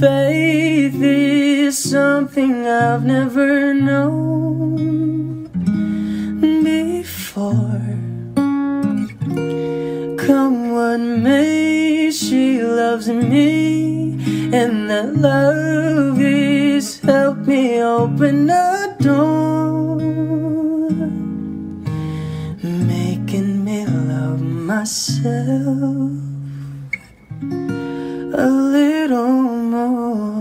faith is something I've never known before. Come what may, she loves me, and that love is help me open a door, making me love myself a little more.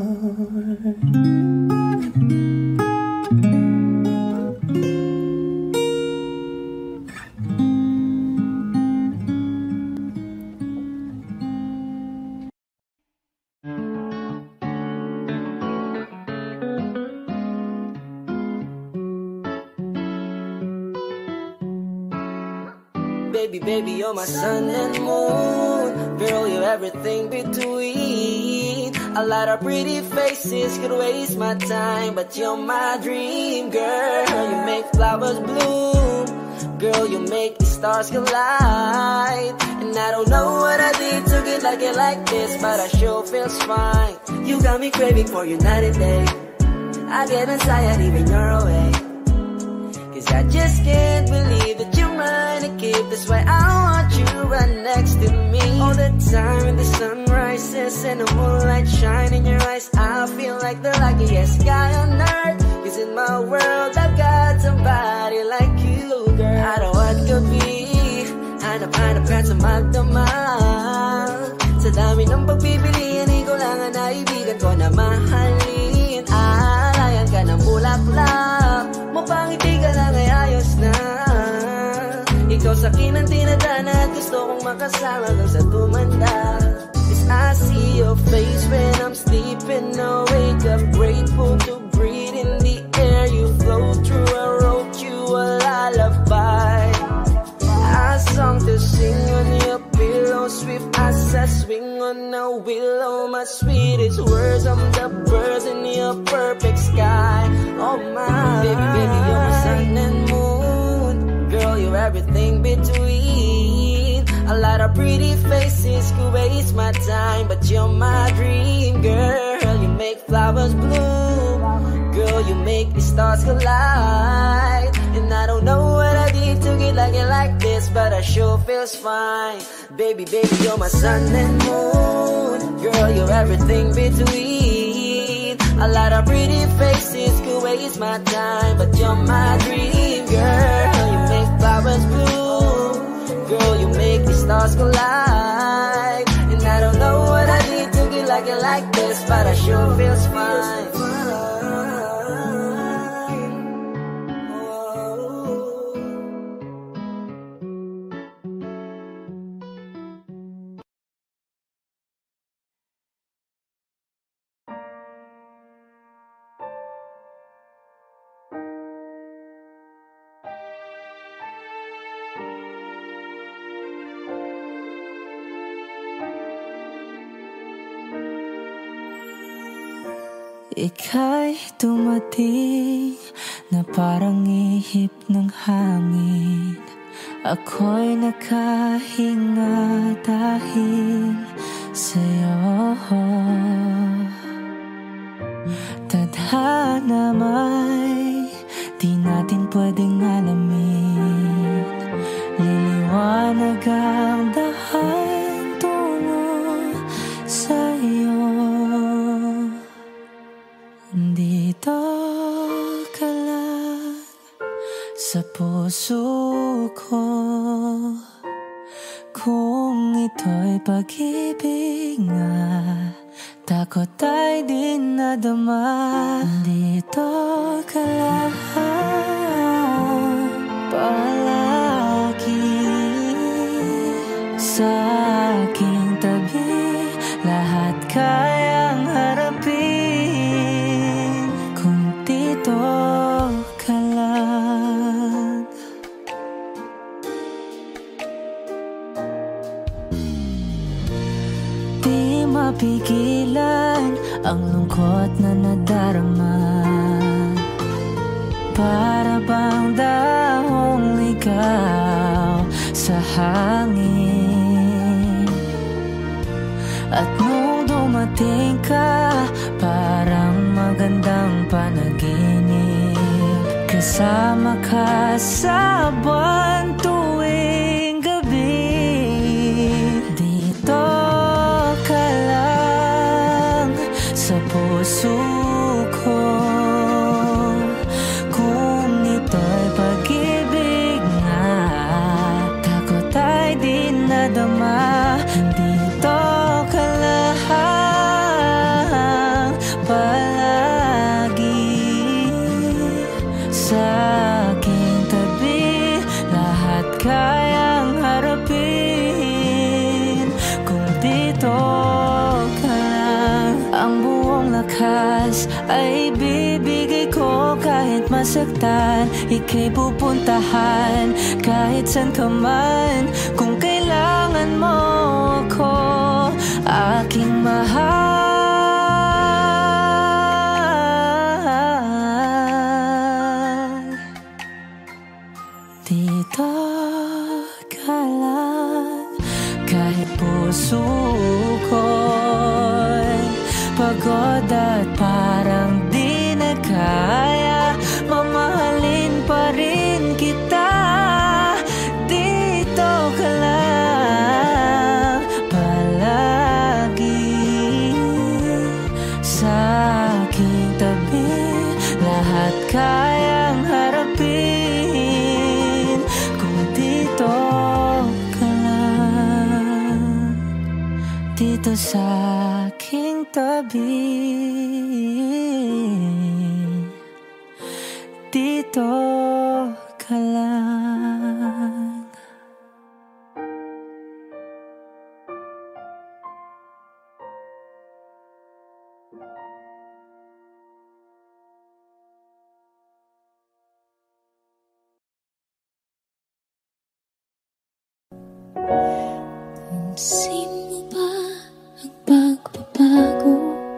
Baby, baby, you're my sun and moon. Girl, you're everything between. A lot of pretty faces could waste my time, but you're my dream, girl. You make flowers bloom. Girl, you make the stars collide. And I don't know what I did to get like it like this, but I sure feels fine. You got me craving for you night and day. I get anxiety when you're away, 'cause I just can't believe that you're mine to keep. That's why I want you right next to me all the time. When the sun rises and the moonlight shine in your eyes, I feel like the luckiest guy on earth. 'Cause in my world I've got somebody like you, girl. I don't want to be hanap-hanap ka sa magdamag. Sa dami ng pagpipilian, ikaw lang ang naibigan ko na mahalin. Alayan ka ng bulaklak, mapangiti ka lang ay ayos na. Ikaw sa akin ang tinadhana at gusto kong makasama hanggang sa tumanda. 'Cause I see your face when I'm sleeping. I wake up grateful to breathe in the air you flow through. I wrote you a lullaby, a song to sing on your pillow, swift as I swing on a willow. My sweetest words, I'm the birds in your perfect sky. Oh my, baby, baby, you're my sun and moon. Girl, you're everything between. A lot of pretty faces could waste my time, but you're my dream, girl. You make flowers bloom. Girl, you make the stars collide. And I don't know what I did to get like it like this, but I sure feels fine. Baby, baby, you're my sun and moon. Girl, you're everything between. A lot of pretty faces could waste my time, but you're my dream, girl. You make flowers bloom. Girl, you make the stars collide. And I don't know what I did to get like it like this, but I sure feels fine. Ika'y dumating na parang ihip ng hangin. Ako'y nakahinga dahil sa'yo. Tadhana may di natin pwedeng alamin. Liliwanag ang dahan tungo sa'yo. Dito ka lang sa puso ko. Kung ito'y pag-ibig nga, takot ay di nadama. Dito ka lang palagi sa aking tabi. Lahat kayang harapin kung dito ka lang. Di mapigilan ang lungkot na nadarama. Para bang dahong ligaw sa hangin. At nung dumating ka, parang magandang panaginip. Kasama ka sa buwan tuwing gabi. Dito ka lang sa puso ko. Kung ito'y pag-ibig nga, takot ay di nadama. Dito ka lang palagi sa aking tabi. Lahat kayang harapin kung dito ka lang. Ang buong lakas ay bibigay ko kahit masaktan. Ika'y pupuntahan kahit saan ka man. Kung kailangan mo ako, aking mahal. Dito ka lang kahit puso ko'y pagod at parang di na kaya. Mamahalin pa rin kita. Dito ka lang palagi sa aking tabi. Lahat kayang harapin kung dito ka lang. Dito sa aking tabi. Dito ka lang. Pansin mo ba ang pagbabago?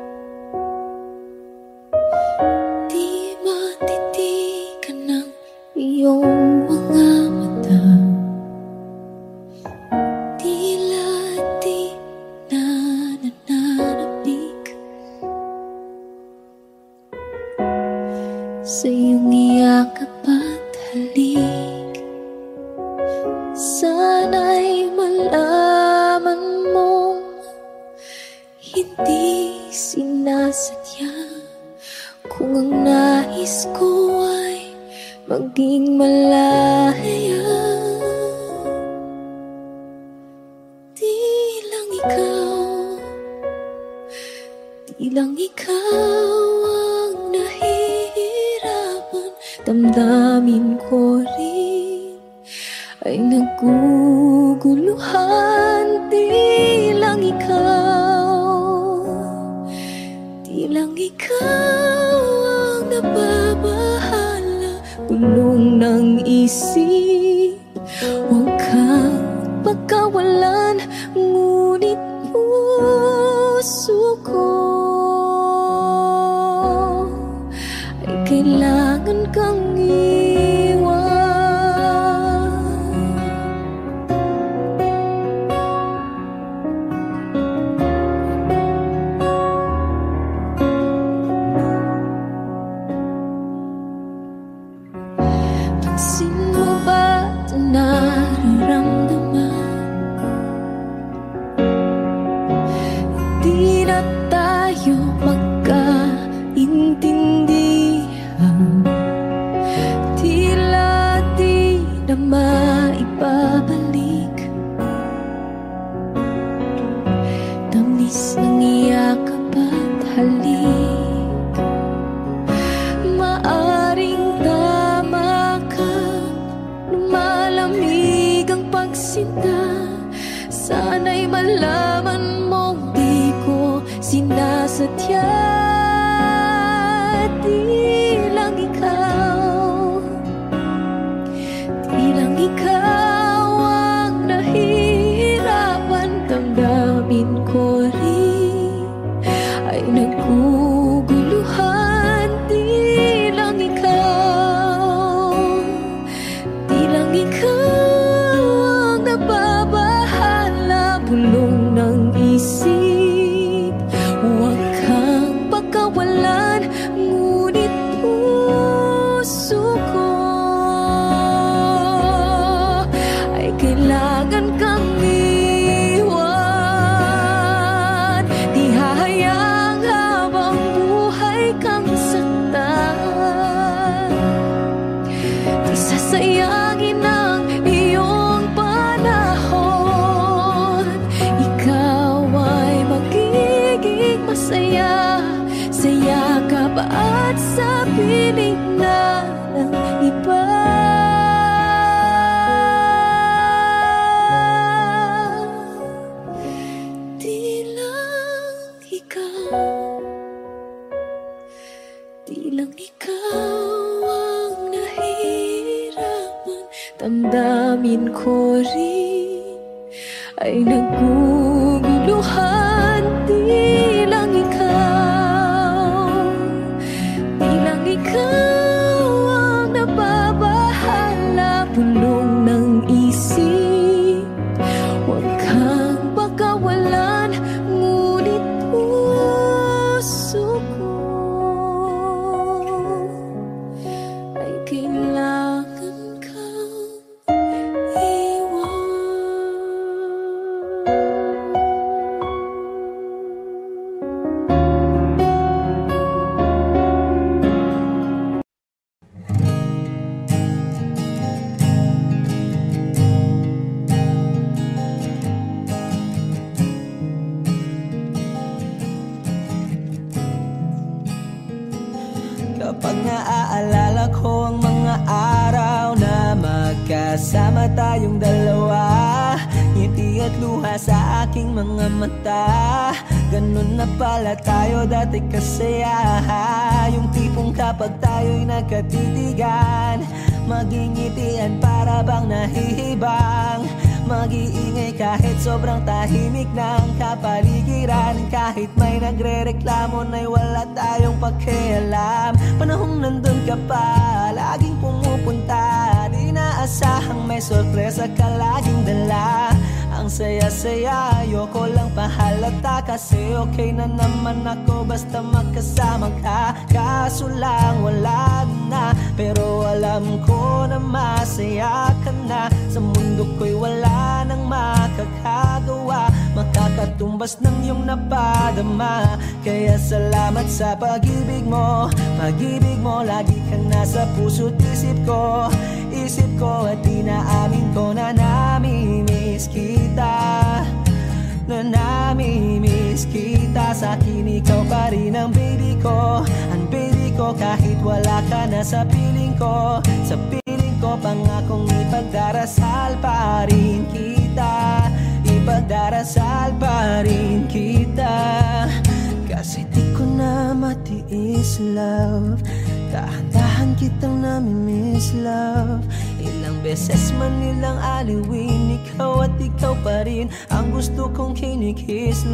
Di matitigan ng iyong mga mata. Tila di na nananabik sa iyong iyakap at halik. Sana'y malaman mong hindi sinasadya. Kung ang nais ko ay maging malaya, di lang ikaw ang nahihirapan. Damdamin ko rin ay naguguluhan. Di lang ikaw ang nababahala. Gulong ng isip, huwag kang pagkawalan. Ngunit puso ko ay kailangan kang iwan. Pansin mo ba ito nararamdaman? Di na tayo magkaintindihan. ba at sa piling na ng iba? Di lang ikaw ang nahihirapan. Damdamin ko rin ay naguguluhan. Di lang ikaw ang nababahala. Pulong ng isip, huwag kang pakawalan. Ngunit puso ko ay kailangan kang iwan. Kapag naaalala ko ang mga araw na magkasama tayong dalawa, ngiti at luha sa aking mga mata. Ganun na pala tayo dati kasaya. Yung tipong kapag tayo'y nagkatitigan, magingitian para bang nahihibang. Mag-iingay kahit sobrang tahimik ng kapaligiran. Kahit may nagre-reklamo na'y wala tayong pakialam. Panahong nandun ka pa, laging pumupunta. Di naasahang may sorpresa ka laging dala. Ang saya-saya, ayoko lang pahalata. Kasi okay na naman ako basta magkasama ka. Kaso lang wala na, pero alam ko na masaya ka na. Sa mundo ko'y wala nang makakagawa, makakatumbas ng iyong napadama. Kaya salamat sa pag-ibig mo. Pag-ibig mo, lagi kang nasa puso't isip ko. Isip ko at inaamin ko na namimiss kita. Na namimiss kita. Sa akin ikaw pa rin ang baby ko. Ang baby ko kahit wala ka na sa piling ko. Sa piling ko pangakong ipagdarasal pa rin kita. Ipagdarasal pa rin kita. Kasi di ko na matiis love. Dahan-dahan kitang namimiss love. Ilang beses man nilang aliwin, ikaw at ikaw pa rin ang gusto kong kinikiss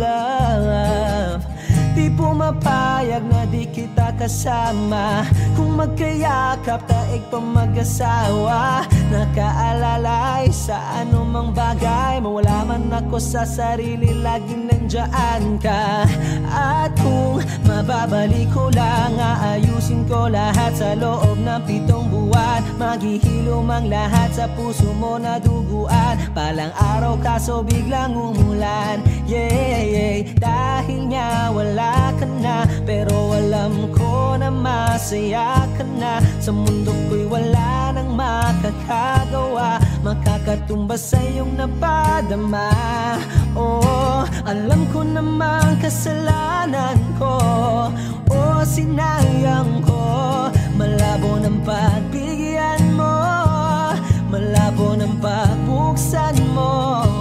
love. Di pumapayag na di kita kasama. Kung magkayakap taig pa mag-asawa. Nakaalalay sa anumang bagay. Mawala man ako sa sarili, laging nandiyan ka. At kung mababalik ko lang, aayusin ko lahat sa loob ng 7 buwan. Maghihilom ang lahat sa puso mo na duguan. Palang araw kaso biglang umulan. Yeah, yeah. Dahil nga wala ka na, pero alam ko na masaya ka na. Sa mundo ko'y wala nang makakagawa, makakatumbas sa iyong napadama. Oh, alam ko namang kasalanan ko. Oh, sinayang ko. Malabo ng pagbigyan mo, malabo ng pagbuksan mo.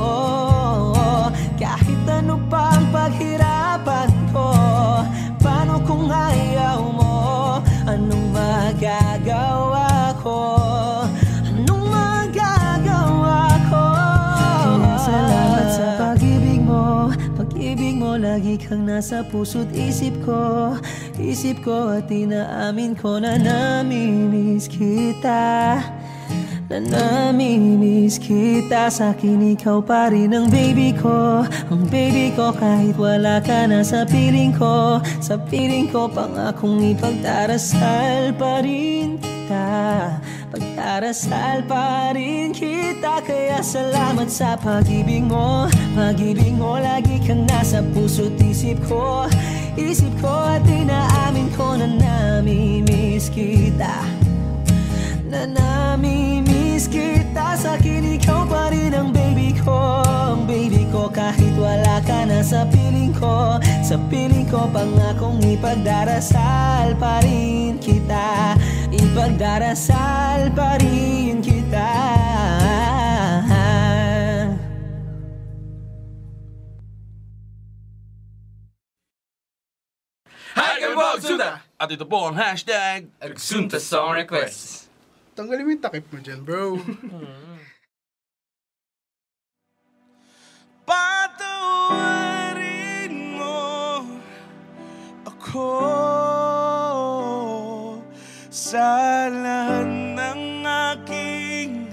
Kahit ano pang paghirapan ko, paano kung ayaw mo? Anong magagawa ko? Anong magagawa ko? Kaya salamat sa pag-ibig mo. Pag-ibig mo, lagi kang nasa puso't isip ko. Isip ko at inaamin ko na namimiss kita. Na namimiss kita. Sa akin ikaw pa rin ang baby ko. Ang baby ko kahit wala ka na sa piling ko. Sa piling ko pangakong ipagdarasal pa rin kita. Pagdarasal pa rin kita. Kaya salamat sa pag-ibig mo. Pag-ibig mo, lagi kang nasa puso't isip ko. Isip ko at inaamin ko na namimiss kita. Na namimiss kita. Sa akin ikaw pa rin ang baby ko. Ang baby ko kahit wala ka na sa piling ko. Sa piling ko, pangakong ipagdarasal pa rin kita. Ipagdarasal pa rin kita. Hi, kami po, Agsunta! At ito po ang hashtag Agsunta Song Request. Tanggalin mo yung takip mo dyan, bro. Patawarin mo ako sa lahat ng aking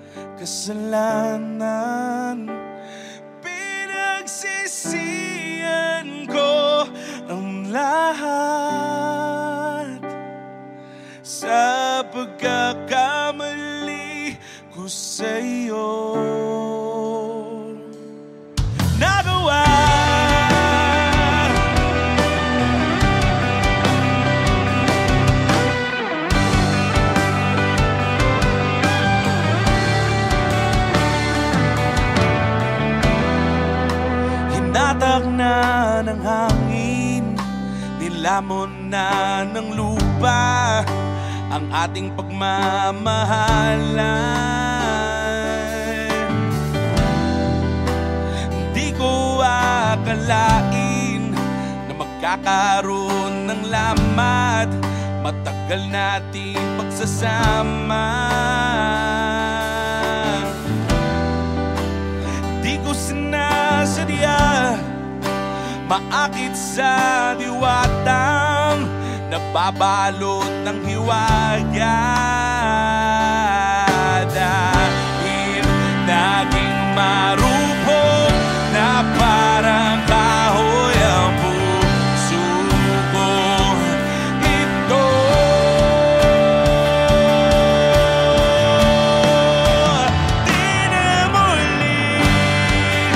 kasalanan. Pinagsisihan ko ang lahat sa pagkakamali ko sa'yo. Nagawa hinatak na ng hangin, nilamon na ng lupa ang ating pagmamahalan. Di ko akalain na magkakaroon ng lamat matagal nating pagsasama. Di ko sinasadya maakit sa diwatang nababalot ng hiwaga. Dahil naging marupok na parang kahoy ang puso ko. Ito di na muling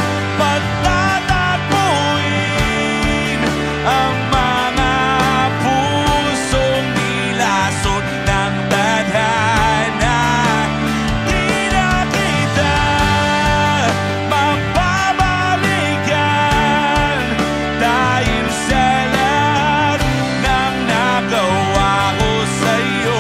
pagtatagpuin ang mga pusong nilason ng tadhana. Di na kita magbabalikan dahil sa lahat ng nagawa ko sa'yo.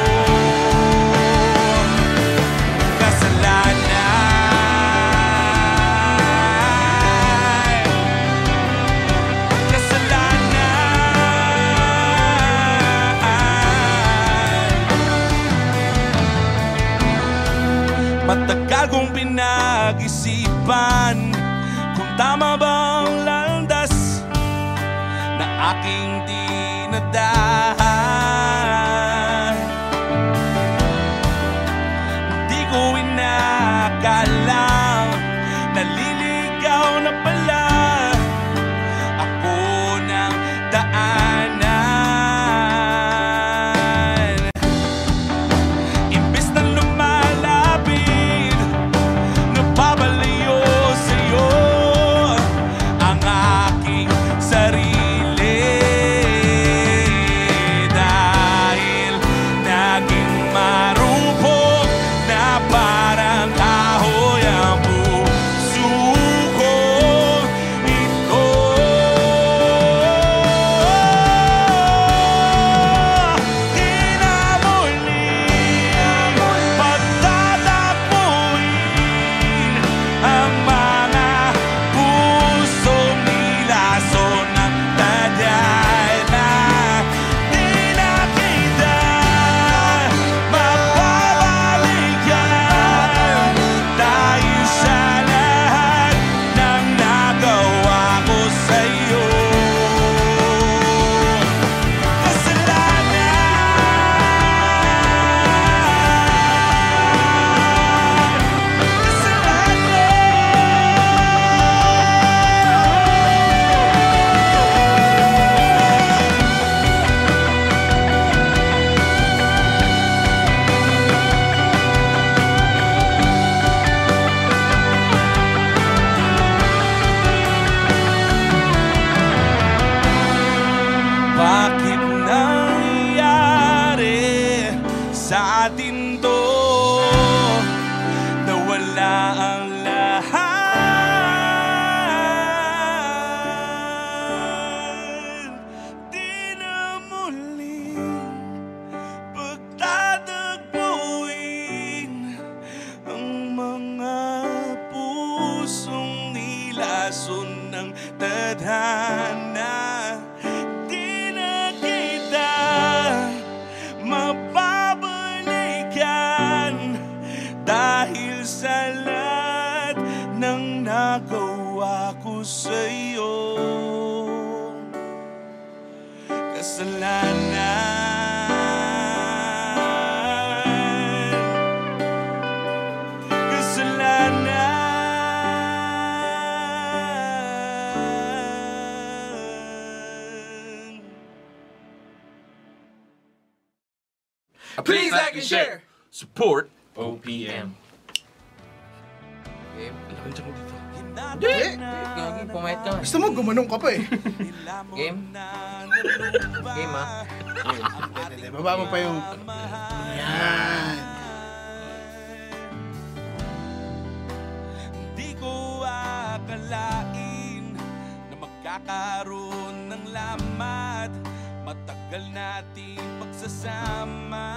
Matagal kong pinag-isipan kung tama bang landas na aking dinadahan. Di ko inakalang naliligaw na pala ako ng daanan. Imbes na lumalapit, napapalayo sa'yo ang aking sarili. Dahil naging marupok na parang kahoy ang puso ko. Ito di na muling pagtatagpuin ang mga pusong nilason ng tadhana. Di na kita magbabalikan dahil sa lahat ng nagawa ko sa'yo. Bakit nangyari sa atin to? Nawala ang lahat. Please like and share. Support OPM. Game. Alam mo dito. Hindi. Gagi, pumayat ka. Gusto mo, gumanong ka pa eh. Game. Game Hindi, baba mo pa yung... Yan. Di ko akalain na magkakaroon ng lamat, matagal nating pagsasama.